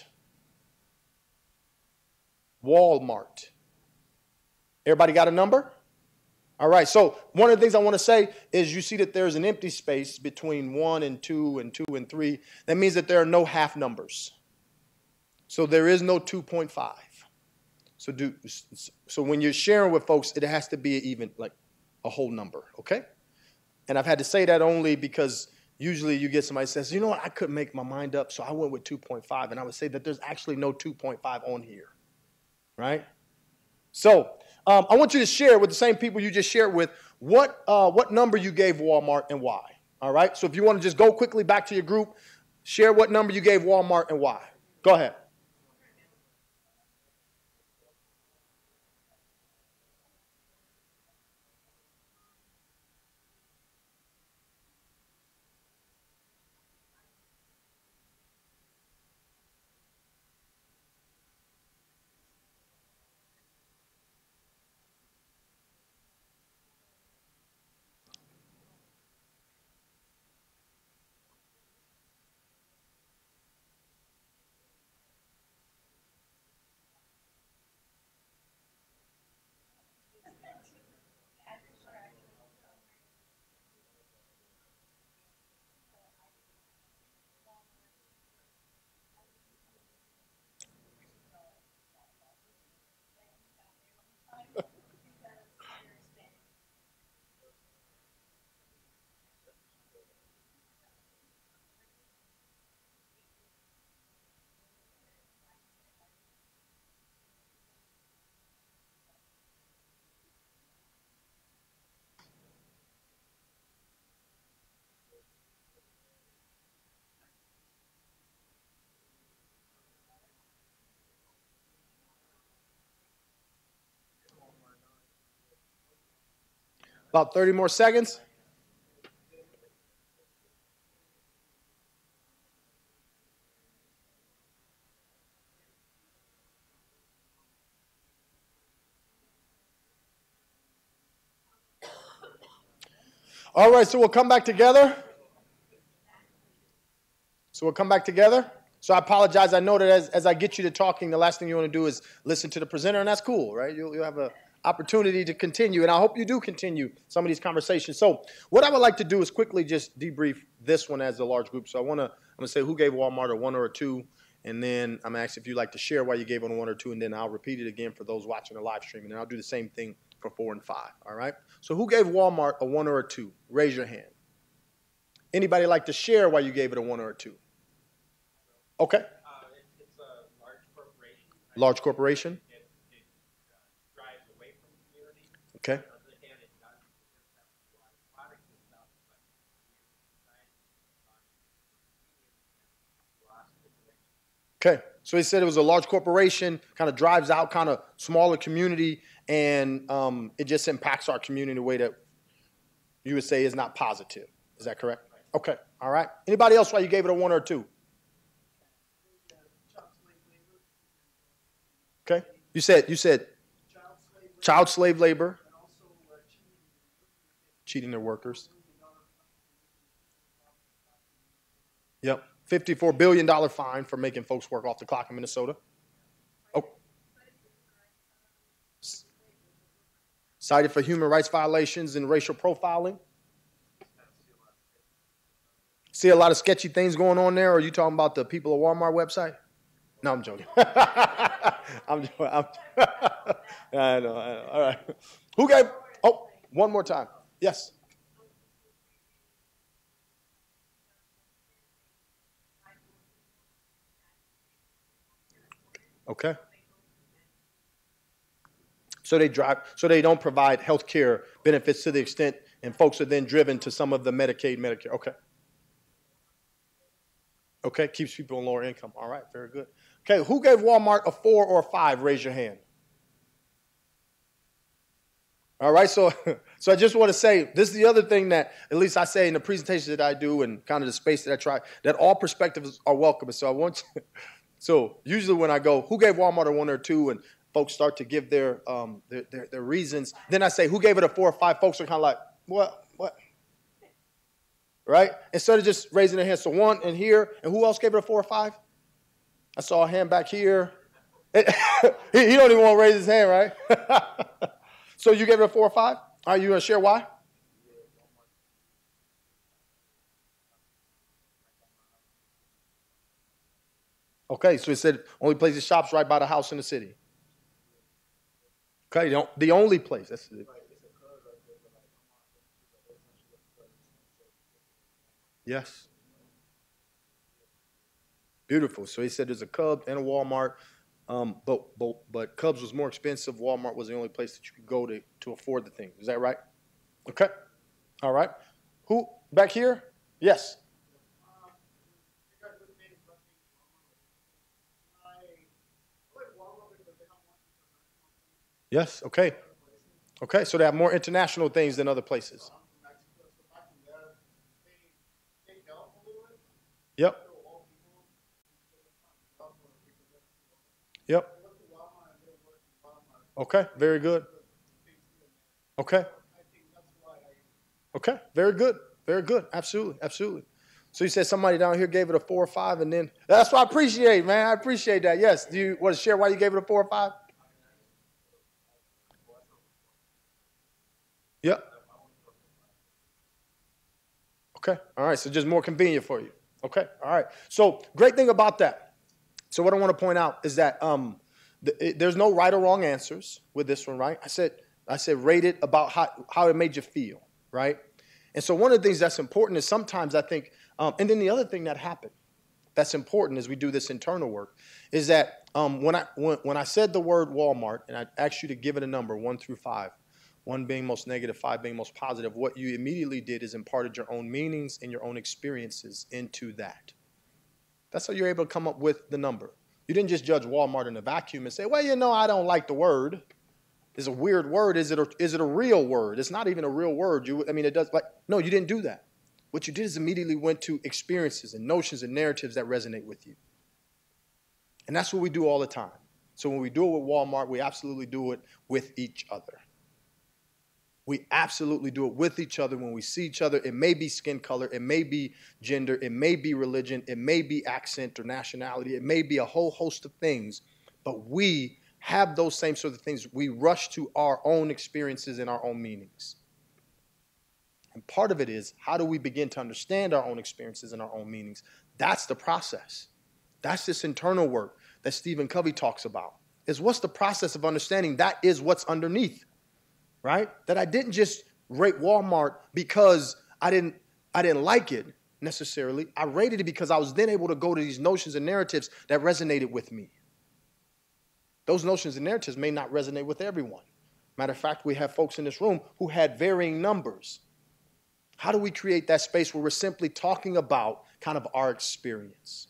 Walmart. Everybody got a number? All right, so one of the things I want to say is you see that there's an empty space between one and two and two and three. That means that there are no half numbers. So there is no two point five. So do so when you're sharing with folks, it has to be even, like a whole number, okay? And I've had to say that only because usually you get somebody who says, you know what, I couldn't make my mind up, so I went with two point five. And I would say that there's actually no two point five on here, right? So um, I want you to share with the same people you just shared with what, uh, what number you gave Walmart and why, all right? So if you want to just go quickly back to your group, share what number you gave Walmart and why. Go ahead. About thirty more seconds. All right, so we'll come back together. So we'll come back together. So I apologize. I know that as, as I get you to talking, the last thing you want to do is listen to the presenter, and that's cool, right? You'll, you'll have an opportunity to continue, and I hope you do continue some of these conversations. So what I would like to do is quickly just debrief this one as a large group. So I want to, I'm going to say who gave Walmart a one or a two, and then I'm going to ask if you'd like to share why you gave it a one or two, and then I'll repeat it again for those watching the live stream, and then I'll do the same thing for four and five, all right? So who gave Walmart a one or a two? Raise your hand. Anybody like to share why you gave it a one or a two? Okay. Uh, it, it's a large corporation. Large corporation. It, it uh, drives away from the community. Okay. On the other hand, it does because it has a lot of products and stuff, but lost the connection. Okay. So he said it was a large corporation, kind of drives out kind of smaller community, and um, it just impacts our community in a way that you would say is not positive. Is that correct? Okay. All right. Anybody else why you gave it a one or a two? Okay. You said you said child slave labor, cheating their workers. Yep. fifty-four billion dollars fine for making folks work off the clock in Minnesota. Cited for human rights violations and racial profiling. See a lot of sketchy things going on there, or are you talking about the people at Walmart website? No, I'm joking. I'm joking. I'm, I know, I know. All right. Who gave, oh, one more time. Yes. Okay. So they drive, so they don't provide health care benefits to the extent, and folks are then driven to some of the Medicaid, Medicare. Okay. Okay, keeps people on lower income. All right, very good. Okay, who gave Walmart a four or a five? Raise your hand. All right, so, so I just want to say, this is the other thing that, at least I say in the presentations that I do and kind of the space that I try, that all perspectives are welcome. So I want to, so usually when I go, who gave Walmart a one or two, and folks start to give their, um, their, their, their reasons, then I say, who gave it a four or five? Folks are kind of like, what, what? Right? Instead of just raising their hand. So one and here, and who else gave it a four or five? I saw a hand back here. he, he don't even want to raise his hand, right? So you gave it a four or five? Are you going to share why? Okay, so it said only place it shops right by the house in the city. Okay, the, the only place. That's it. Yes. Beautiful. So he said there's a Cubs and a Walmart, um, but, but but Cubs was more expensive. Walmart was the only place that you could go to, to afford the thing. Is that right? Okay. All right. Who back here? Yes. Yes. Okay. Okay. So they have more international things than other places. Yep. Yep. Okay, very good. Okay. Okay, very good. Very good. Absolutely. Absolutely. So you said somebody down here gave it a four or five, and then that's what I appreciate, man. I appreciate that. Yes. Do you want to share why you gave it a four or five? Yep. Okay. All right. So just more convenient for you. Okay. All right. So great thing about that. So what I want to point out is that um, the, it, there's no right or wrong answers with this one, right? I said I said rate it about how, how it made you feel, right? And so one of the things that's important is sometimes I think, um, and then the other thing that happened that's important as we do this internal work is that um, when I when, when I said the word Walmart and I asked you to give it a number, one through five, one being most negative, five being most positive, what you immediately did is imparted your own meanings and your own experiences into that. That's how you're able to come up with the number. You didn't just judge Walmart in a vacuum and say, well, you know, I don't like the word. It's a weird word. Is it a, is it a real word? It's not even a real word. You, I mean, it does, like, no, you didn't do that. What you did is immediately went to experiences and notions and narratives that resonate with you. And that's what we do all the time. So when we do it with Walmart, we absolutely do it with each other. We absolutely do it with each other when we see each other. It may be skin color. It may be gender. It may be religion. It may be accent or nationality. It may be a whole host of things. But we have those same sort of things. We rush to our own experiences and our own meanings. And part of it is, how do we begin to understand our own experiences and our own meanings? That's the process. That's this internal work that Stephen Covey talks about. Is what's the process of understanding? That is what's underneath. Right? That I didn't just rate Walmart because I didn't, I didn't like it necessarily. I rated it because I was then able to go to these notions and narratives that resonated with me. Those notions and narratives may not resonate with everyone. Matter of fact, we have folks in this room who had varying numbers. How do we create that space where we're simply talking about kind of our experience?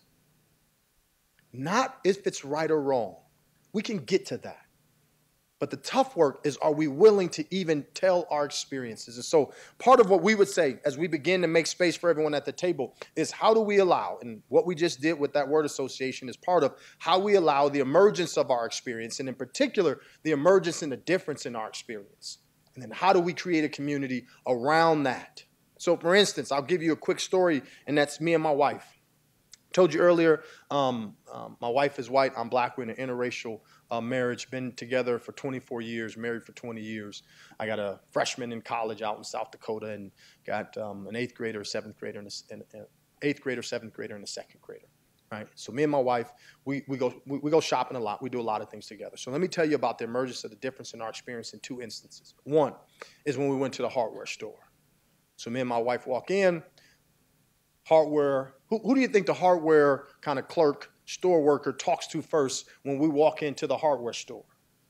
Not if it's right or wrong. We can get to that. But the tough work is, are we willing to even tell our experiences? And so part of what we would say as we begin to make space for everyone at the table is, how do we allow, and what we just did with that word association is part of how we allow the emergence of our experience, and in particular, the emergence and the difference in our experience. And then how do we create a community around that? So for instance, I'll give you a quick story, and that's me and my wife. Told you earlier, um, um, my wife is white, I'm black. We're in an interracial uh, marriage, been together for twenty-four years, married for twenty years. I got a freshman in college out in South Dakota and got um, an eighth grader, a seventh grader, and a, an eighth grader, seventh grader, and a second grader. Right? So me and my wife, we, we, go, we, we go shopping a lot. We do a lot of things together. So let me tell you about the emergence of the difference in our experience in two instances. One is when we went to the hardware store. So me and my wife walk in, hardware, who, who do you think the hardware kind of clerk, store worker talks to first when we walk into the hardware store?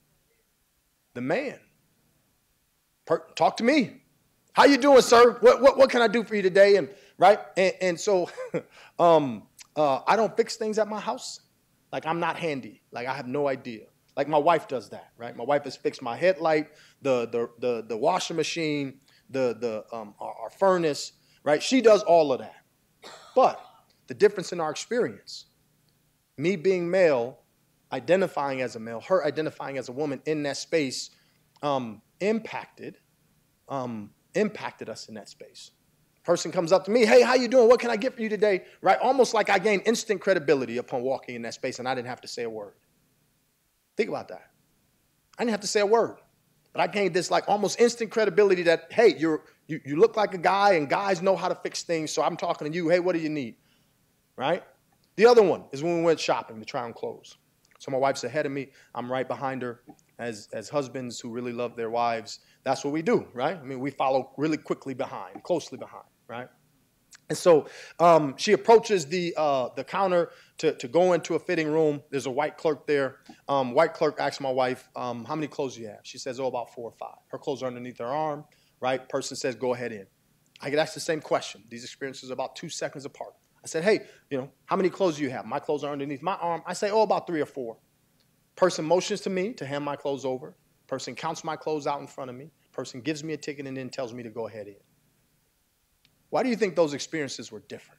The man. Per, talk to me. How you doing, sir? What, what, what can I do for you today? And right? And, and so um, uh, I don't fix things at my house. Like, I'm not handy. Like, I have no idea. Like, my wife does that, right? My wife has fixed my headlight, the the the, the washing machine, the the um, our, our furnace, right? She does all of that. But the difference in our experience, me being male, identifying as a male, her identifying as a woman in that space, um, impacted, um, impacted us in that space. Person comes up to me, hey, how you doing? What can I get for you today? Right? Almost like I gained instant credibility upon walking in that space, and I didn't have to say a word. Think about that. I didn't have to say a word, but I gained this like almost instant credibility that, hey, you're you, you look like a guy, and guys know how to fix things, so I'm talking to you. Hey, what do you need? Right? The other one is when we went shopping to try on clothes. So my wife's ahead of me. I'm right behind her. As, as husbands who really love their wives, that's what we do, right? I mean, we follow really quickly behind, closely behind, right? And so um, she approaches the uh, the counter to, to go into a fitting room. There's a white clerk there. Um, white clerk asks my wife, um, how many clothes do you have? She says, oh, about four or five. Her clothes are underneath her arm, right? Person says, go ahead in. I get asked the same question. These experiences are about two seconds apart. I said, hey, you know, how many clothes do you have? My clothes are underneath my arm. I say, oh, about three or four. Person motions to me to hand my clothes over. Person counts my clothes out in front of me. Person gives me a ticket and then tells me to go ahead in. Why do you think those experiences were different?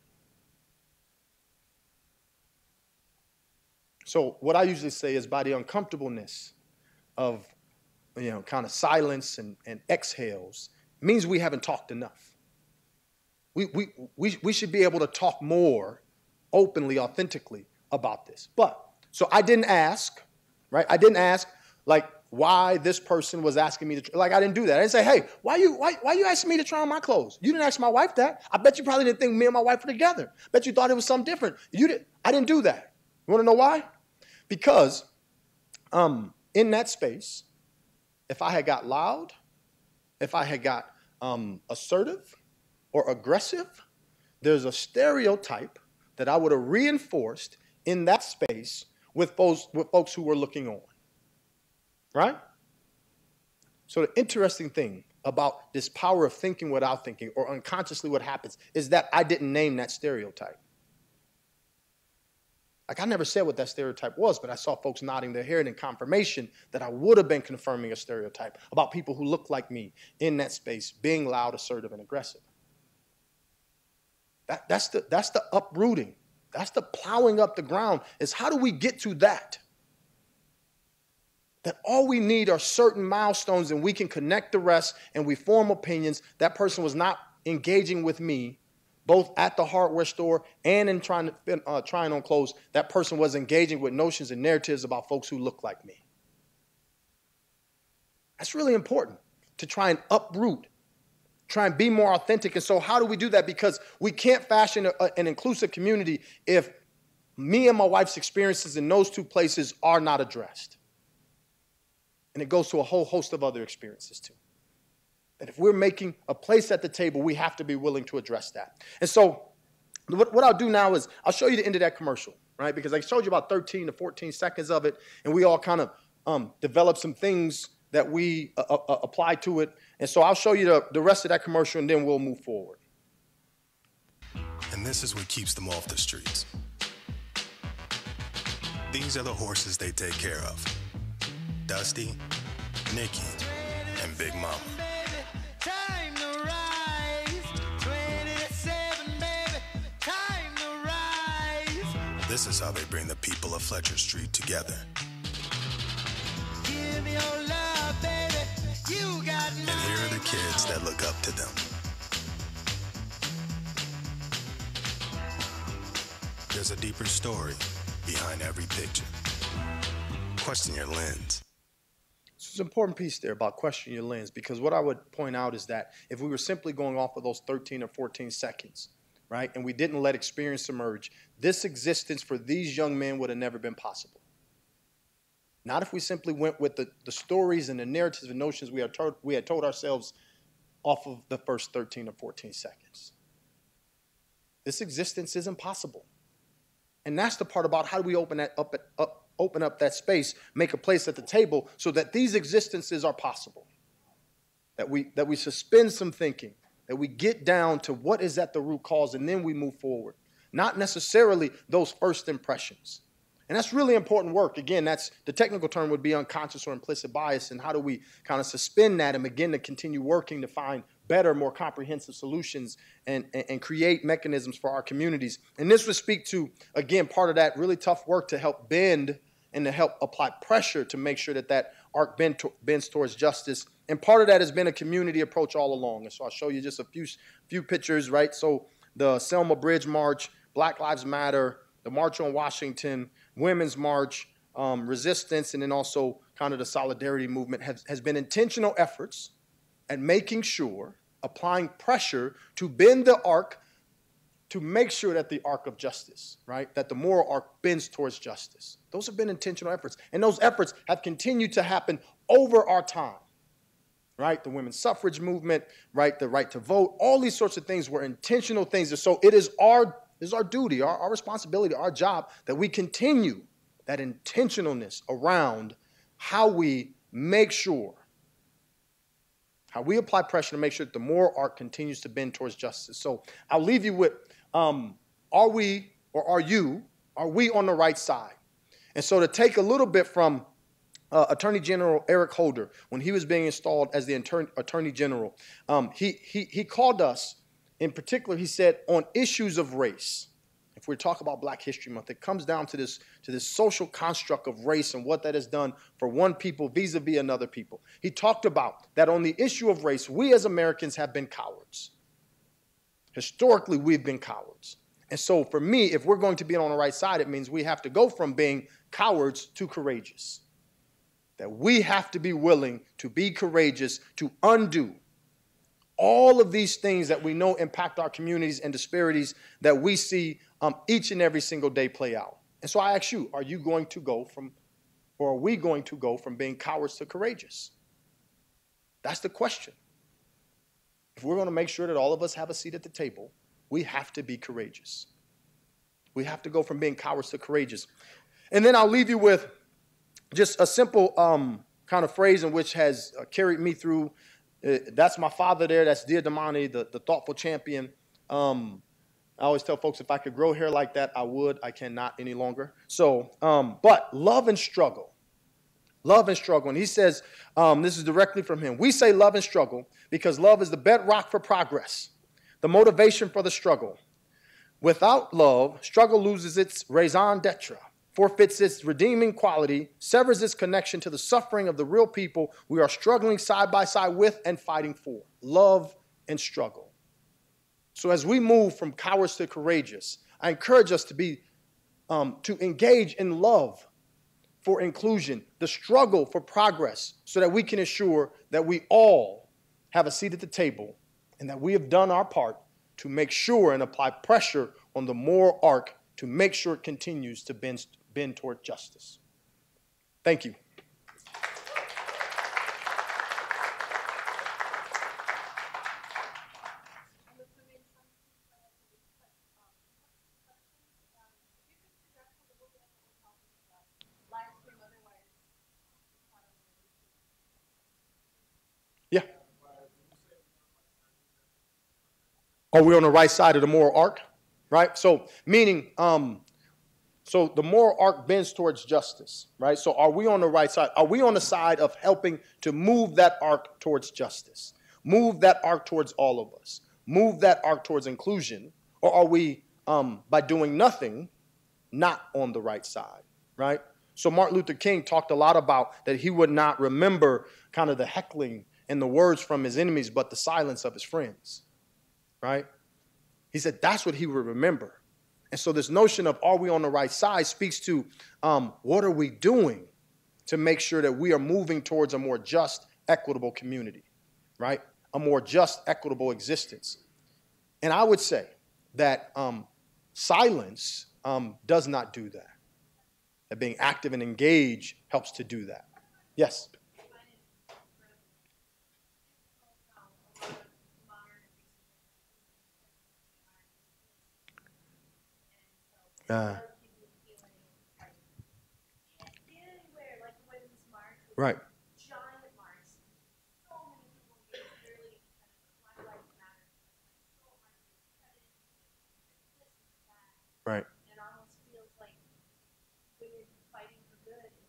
So what I usually say is by the uncomfortableness of, you know, kind of silence and, and exhales means we haven't talked enough. We, we, we, we should be able to talk more openly, authentically about this. But, so I didn't ask, right? I didn't ask, like, why this person was asking me to, like, I didn't do that. I didn't say, hey, why you, why, why you asking me to try on my clothes? You didn't ask my wife that. I bet you probably didn't think me and my wife were together. I bet you thought it was something different. You didn't, I didn't do that. You want to know why? Because um, in that space, if I had got loud, if I had got um, assertive or aggressive, there's a stereotype that I would have reinforced in that space with folks, with folks who were looking on. Right? So the interesting thing about this power of thinking without thinking, or unconsciously what happens, is that I didn't name that stereotype. Like, I never said what that stereotype was, but I saw folks nodding their head in confirmation that I would have been confirming a stereotype about people who look like me in that space, being loud, assertive, and aggressive. That, that's the, that's the uprooting. That's the plowing up the ground, is how do we get to that? That all we need are certain milestones and we can connect the rest and we form opinions. That person was not engaging with me, both at the hardware store and in trying to uh, trying on clothes. That person was engaging with notions and narratives about folks who look like me. That's really important, to try and uproot, try and be more authentic. And so how do we do that? Because we can't fashion a, a, an inclusive community if me and my wife's experiences in those two places are not addressed. And it goes to a whole host of other experiences too. That if we're making a place at the table, we have to be willing to address that. And so what, what I'll do now is I'll show you the end of that commercial, right? Because I showed you about thirteen to fourteen seconds of it, and we all kind of um, developed some things that we uh, uh, apply to it. And so I'll show you the, the rest of that commercial, and then we'll move forward. And this is what keeps them off the streets. These are the horses they take care of. Dusty, Nikki, and Big Mama. Time to rise. twenty to seven, baby. Time to rise. This is how they bring the people of Fletcher Street together. Give me your love, baby. You got And here are the kids that look up to them. there's a deeper story behind every picture. Question your lens. It's an important piece there about questioning your lens, because what I would point out is that if we were simply going off of those thirteen or fourteen seconds, right, and we didn't let experience emerge, this existence for these young men would have never been possible. Not if we simply went with the, the stories and the narratives and notions we had, told, we had told ourselves off of the first thirteen or fourteen seconds. This existence is impossible. And that's the part about how do we open that up, up, open up that space, make a place at the table so that these existences are possible. That we, that we suspend some thinking, that we get down to what is at the root cause, and then we move forward. Not necessarily those first impressions. And that's really important work. Again, that's the technical term would be unconscious or implicit bias. And how do we kind of suspend that and begin to continue working to find better, more comprehensive solutions and, and, and create mechanisms for our communities? And this would speak to, again, part of that really tough work to help bend and to help apply pressure to make sure that that arc bend to, bends towards justice. And part of that has been a community approach all along. And so I'll show you just a few, few pictures, right? So the Selma Bridge March, Black Lives Matter, the March on Washington, Women's March, um, resistance, and then also kind of the solidarity movement has, has been intentional efforts at making sure, applying pressure to bend the arc to make sure that the arc of justice, right, that the moral arc bends towards justice. Those have been intentional efforts. And those efforts have continued to happen over our time, right? The women's suffrage movement, right, the right to vote, all these sorts of things were intentional things. And so it is our This is our duty, our, our responsibility, our job, that we continue that intentionalness around how we make sure, how we apply pressure to make sure that the moral arc continues to bend towards justice. So I'll leave you with, um, are we, or are you, are we on the right side? And so to take a little bit from uh, Attorney General Eric Holder, when he was being installed as the Attorney, Attorney General, um, he, he, he called us. In particular, he said, on issues of race, if we talk about Black History Month, it comes down to this, to this social construct of race and what that has done for one people vis-a-vis another people. He talked about that on the issue of race, we as Americans have been cowards. Historically, we've been cowards. And so for me, if we're going to be on the right side, it means we have to go from being cowards to courageous. That we have to be willing to be courageous to undo all of these things that we know impact our communities and disparities that we see um, each and every single day play out. And so I ask you, are you going to go from, or are we going to go from being cowards to courageous? That's the question. If we're going to make sure that all of us have a seat at the table, we have to be courageous. We have to go from being cowards to courageous. And then I'll leave you with just a simple um, kind of phrase in which has uh, carried me through. Uh, that's my father there. That's Dear Damani, the, the thoughtful champion. Um, I always tell folks if I could grow hair like that, I would. I cannot any longer. So, um, but love and struggle. Love and struggle. And he says, um, this is directly from him. We say love and struggle because love is the bedrock for progress, the motivation for the struggle. Without love, struggle loses its raison d'etre, forfeits its redeeming quality, severs its connection to the suffering of the real people we are struggling side by side with and fighting for. Love and struggle. So as we move from cowards to courageous, I encourage us to be, um, to engage in love for inclusion, the struggle for progress, so that we can ensure that we all have a seat at the table and that we have done our part to make sure and apply pressure on the moral arc to make sure it continues to bend, bend toward justice. Thank you. Yeah. Are we on the right side of the moral arc? Right? So, meaning, um, so the moral arc bends towards justice, right? So are we on the right side? Are we on the side of helping to move that arc towards justice? Move that arc towards all of us? Move that arc towards inclusion? Or are we, um, by doing nothing, not on the right side, right? So Martin Luther King talked a lot about that he would not remember kind of the heckling and the words from his enemies, but the silence of his friends, right? He said that's what he would remember. And so this notion of are we on the right side speaks to um, what are we doing to make sure that we are moving towards a more just, equitable community, right? A more just, equitable existence. And I would say that um, silence um, does not do that. That being active and engaged helps to do that. Yes? Uh, right. Right. It almost feels like women fighting for good is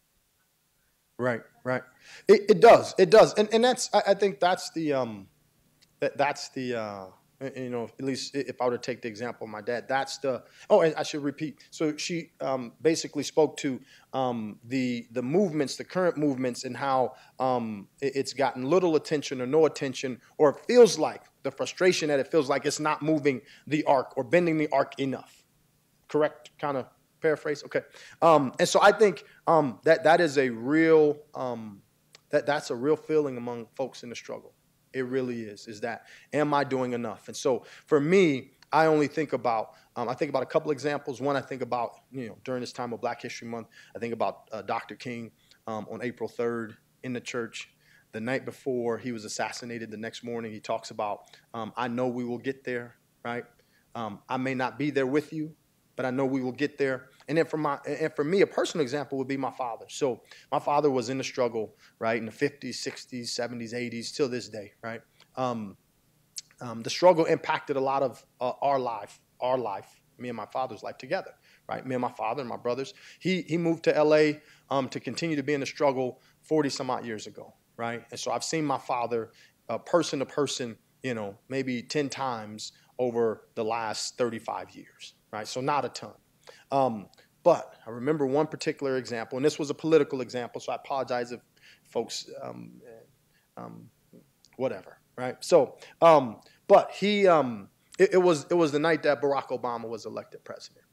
being Right, right. It, it does, it does, and and that's I, I think that's the um, that that's the uh, you know, at least if I were to take the example of my dad, that's the oh, and I should repeat. So she um, basically spoke to um, the the movements, the current movements, and how um, it, it's gotten little attention or no attention, or it feels like the frustration that it feels like it's not moving the arc or bending the arc enough. Correct, kind of paraphrase. Okay, um, and so I think um, that that is a real um, that that's a real feeling among folks in the struggle. It really is. Is that am I doing enough? And so for me, I only think about um, I think about a couple examples. One, I think about you know during this time of Black History Month, I think about uh, Doctor King um, on April third in the church. The night before he was assassinated, the next morning he talks about um, I know we will get there. Right? Um, I may not be there with you, but I know we will get there. And then for my and for me, a personal example would be my father. So my father was in the struggle, right, in the fifties, sixties, seventies, eighties, till this day, right? Um, um, the struggle impacted a lot of uh, our life, our life, me and my father's life together, right? Me and my father and my brothers. He he moved to L A um, to continue to be in the struggle forty some odd years ago, right? And so I've seen my father uh, person to person, you know, maybe ten times over the last thirty-five years. Right, so not a ton. Um, but I remember one particular example, and this was a political example, so I apologize if folks, um, um, whatever, right? So, um, but he, um, it, it was it was the night that Barack Obama was elected president,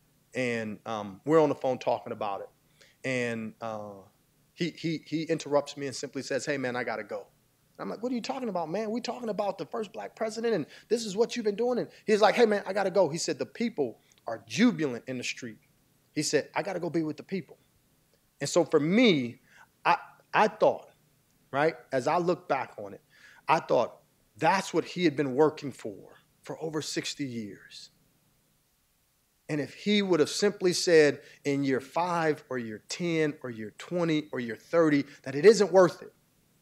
and um, we're on the phone talking about it, and uh, he he he interrupts me and simply says, "Hey, man, I gotta go." I'm like, what are you talking about, man? We're talking about the first black president, and this is what you've been doing. And he's like, hey, man, I got to go. He said, the people are jubilant in the street. He said, I got to go be with the people. And so for me, I, I thought, right, as I look back on it, I thought that's what he had been working for for over sixty years. And if he would have simply said in year five or year ten or year twenty or year thirty that it isn't worth it,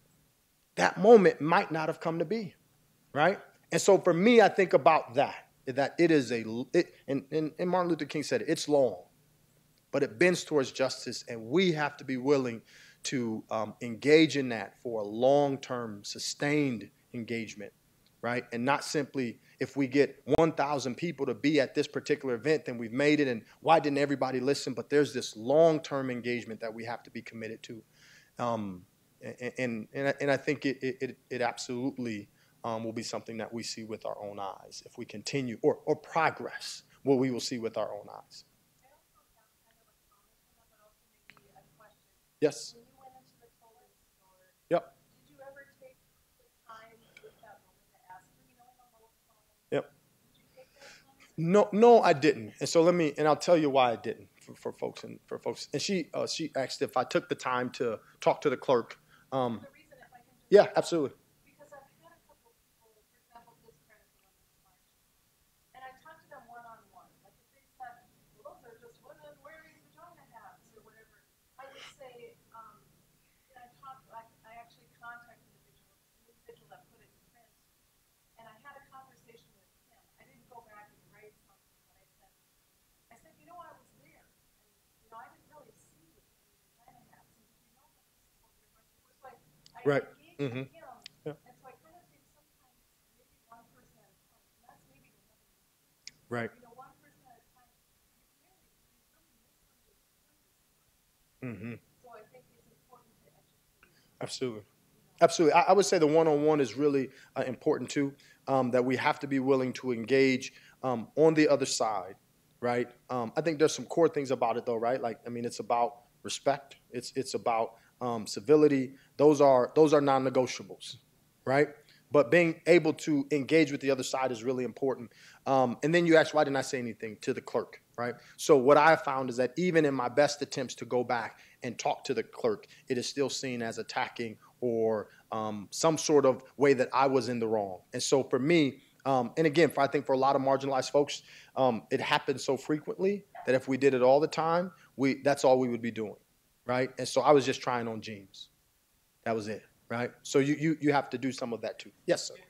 that moment might not have come to be, right? And so for me, I think about that, that it is a, it, and, and, and Martin Luther King said it, it's long, but it bends towards justice, and we have to be willing to um, engage in that for a long-term, sustained engagement, right? And not simply if we get one thousand people to be at this particular event, then we've made it, and why didn't everybody listen? But there's this long-term engagement that we have to be committed to. Um, And, and, and I think it, it, it absolutely um, will be something that we see with our own eyes if we continue, or, or progress, what we will see with our own eyes. I also have kind of a comment on that, but also maybe a question. Yes. When you went into the toilet store, Yep. did you ever take the time with that woman to ask her, you know, in the whole phone? Yep. Did you take that time? No, no, I didn't. And so let me, and I'll tell you why I didn't for, for folks and for folks. And she, uh, she asked if I took the time to talk to the clerk. Um, The reason, if I can just yeah, absolutely. because I've had a couple people, for example, discredit the Women's March, and I talked to them one-on-one. Like if they said, well, those are just women wearing vagina hats or whatever, I would say, um, and I talked, I, I actually contacted the individual, the individual that put it in print, and I had a conversation with him. I didn't go back and write something, but I said, I said, you know, I was there, and you know, I didn't really see any vagina hats, and did you know that this is what we're going to do? So I, I Right. engaged Mm-hmm. with him. Yeah. And so I kind of think sometimes maybe one person at a time, and that's maybe the number one. Right. You know, one person at a time, you really, you really misunderstood this. Mm-hmm. So I think it's important to educate. Absolutely. Absolutely. I, I would say the one-on-one is really uh, important too, um, that we have to be willing to engage um, on the other side right? Um, I think there's some core things about it though, right? Like, I mean, it's about respect. It's it's about um, civility. Those are those are non-negotiables, right? But being able to engage with the other side is really important. Um, and then you ask, why didn't I say anything to the clerk, right? So what I found is that even in my best attempts to go back and talk to the clerk, it is still seen as attacking or um, some sort of way that I was in the wrong. And so for me, um, and again, for, I think for a lot of marginalized folks, um, it happens so frequently that if we did it all the time, we that's all we would be doing, right? And so I was just trying on James. That was it, right? So you you you have to do some of that too. Yes, sir.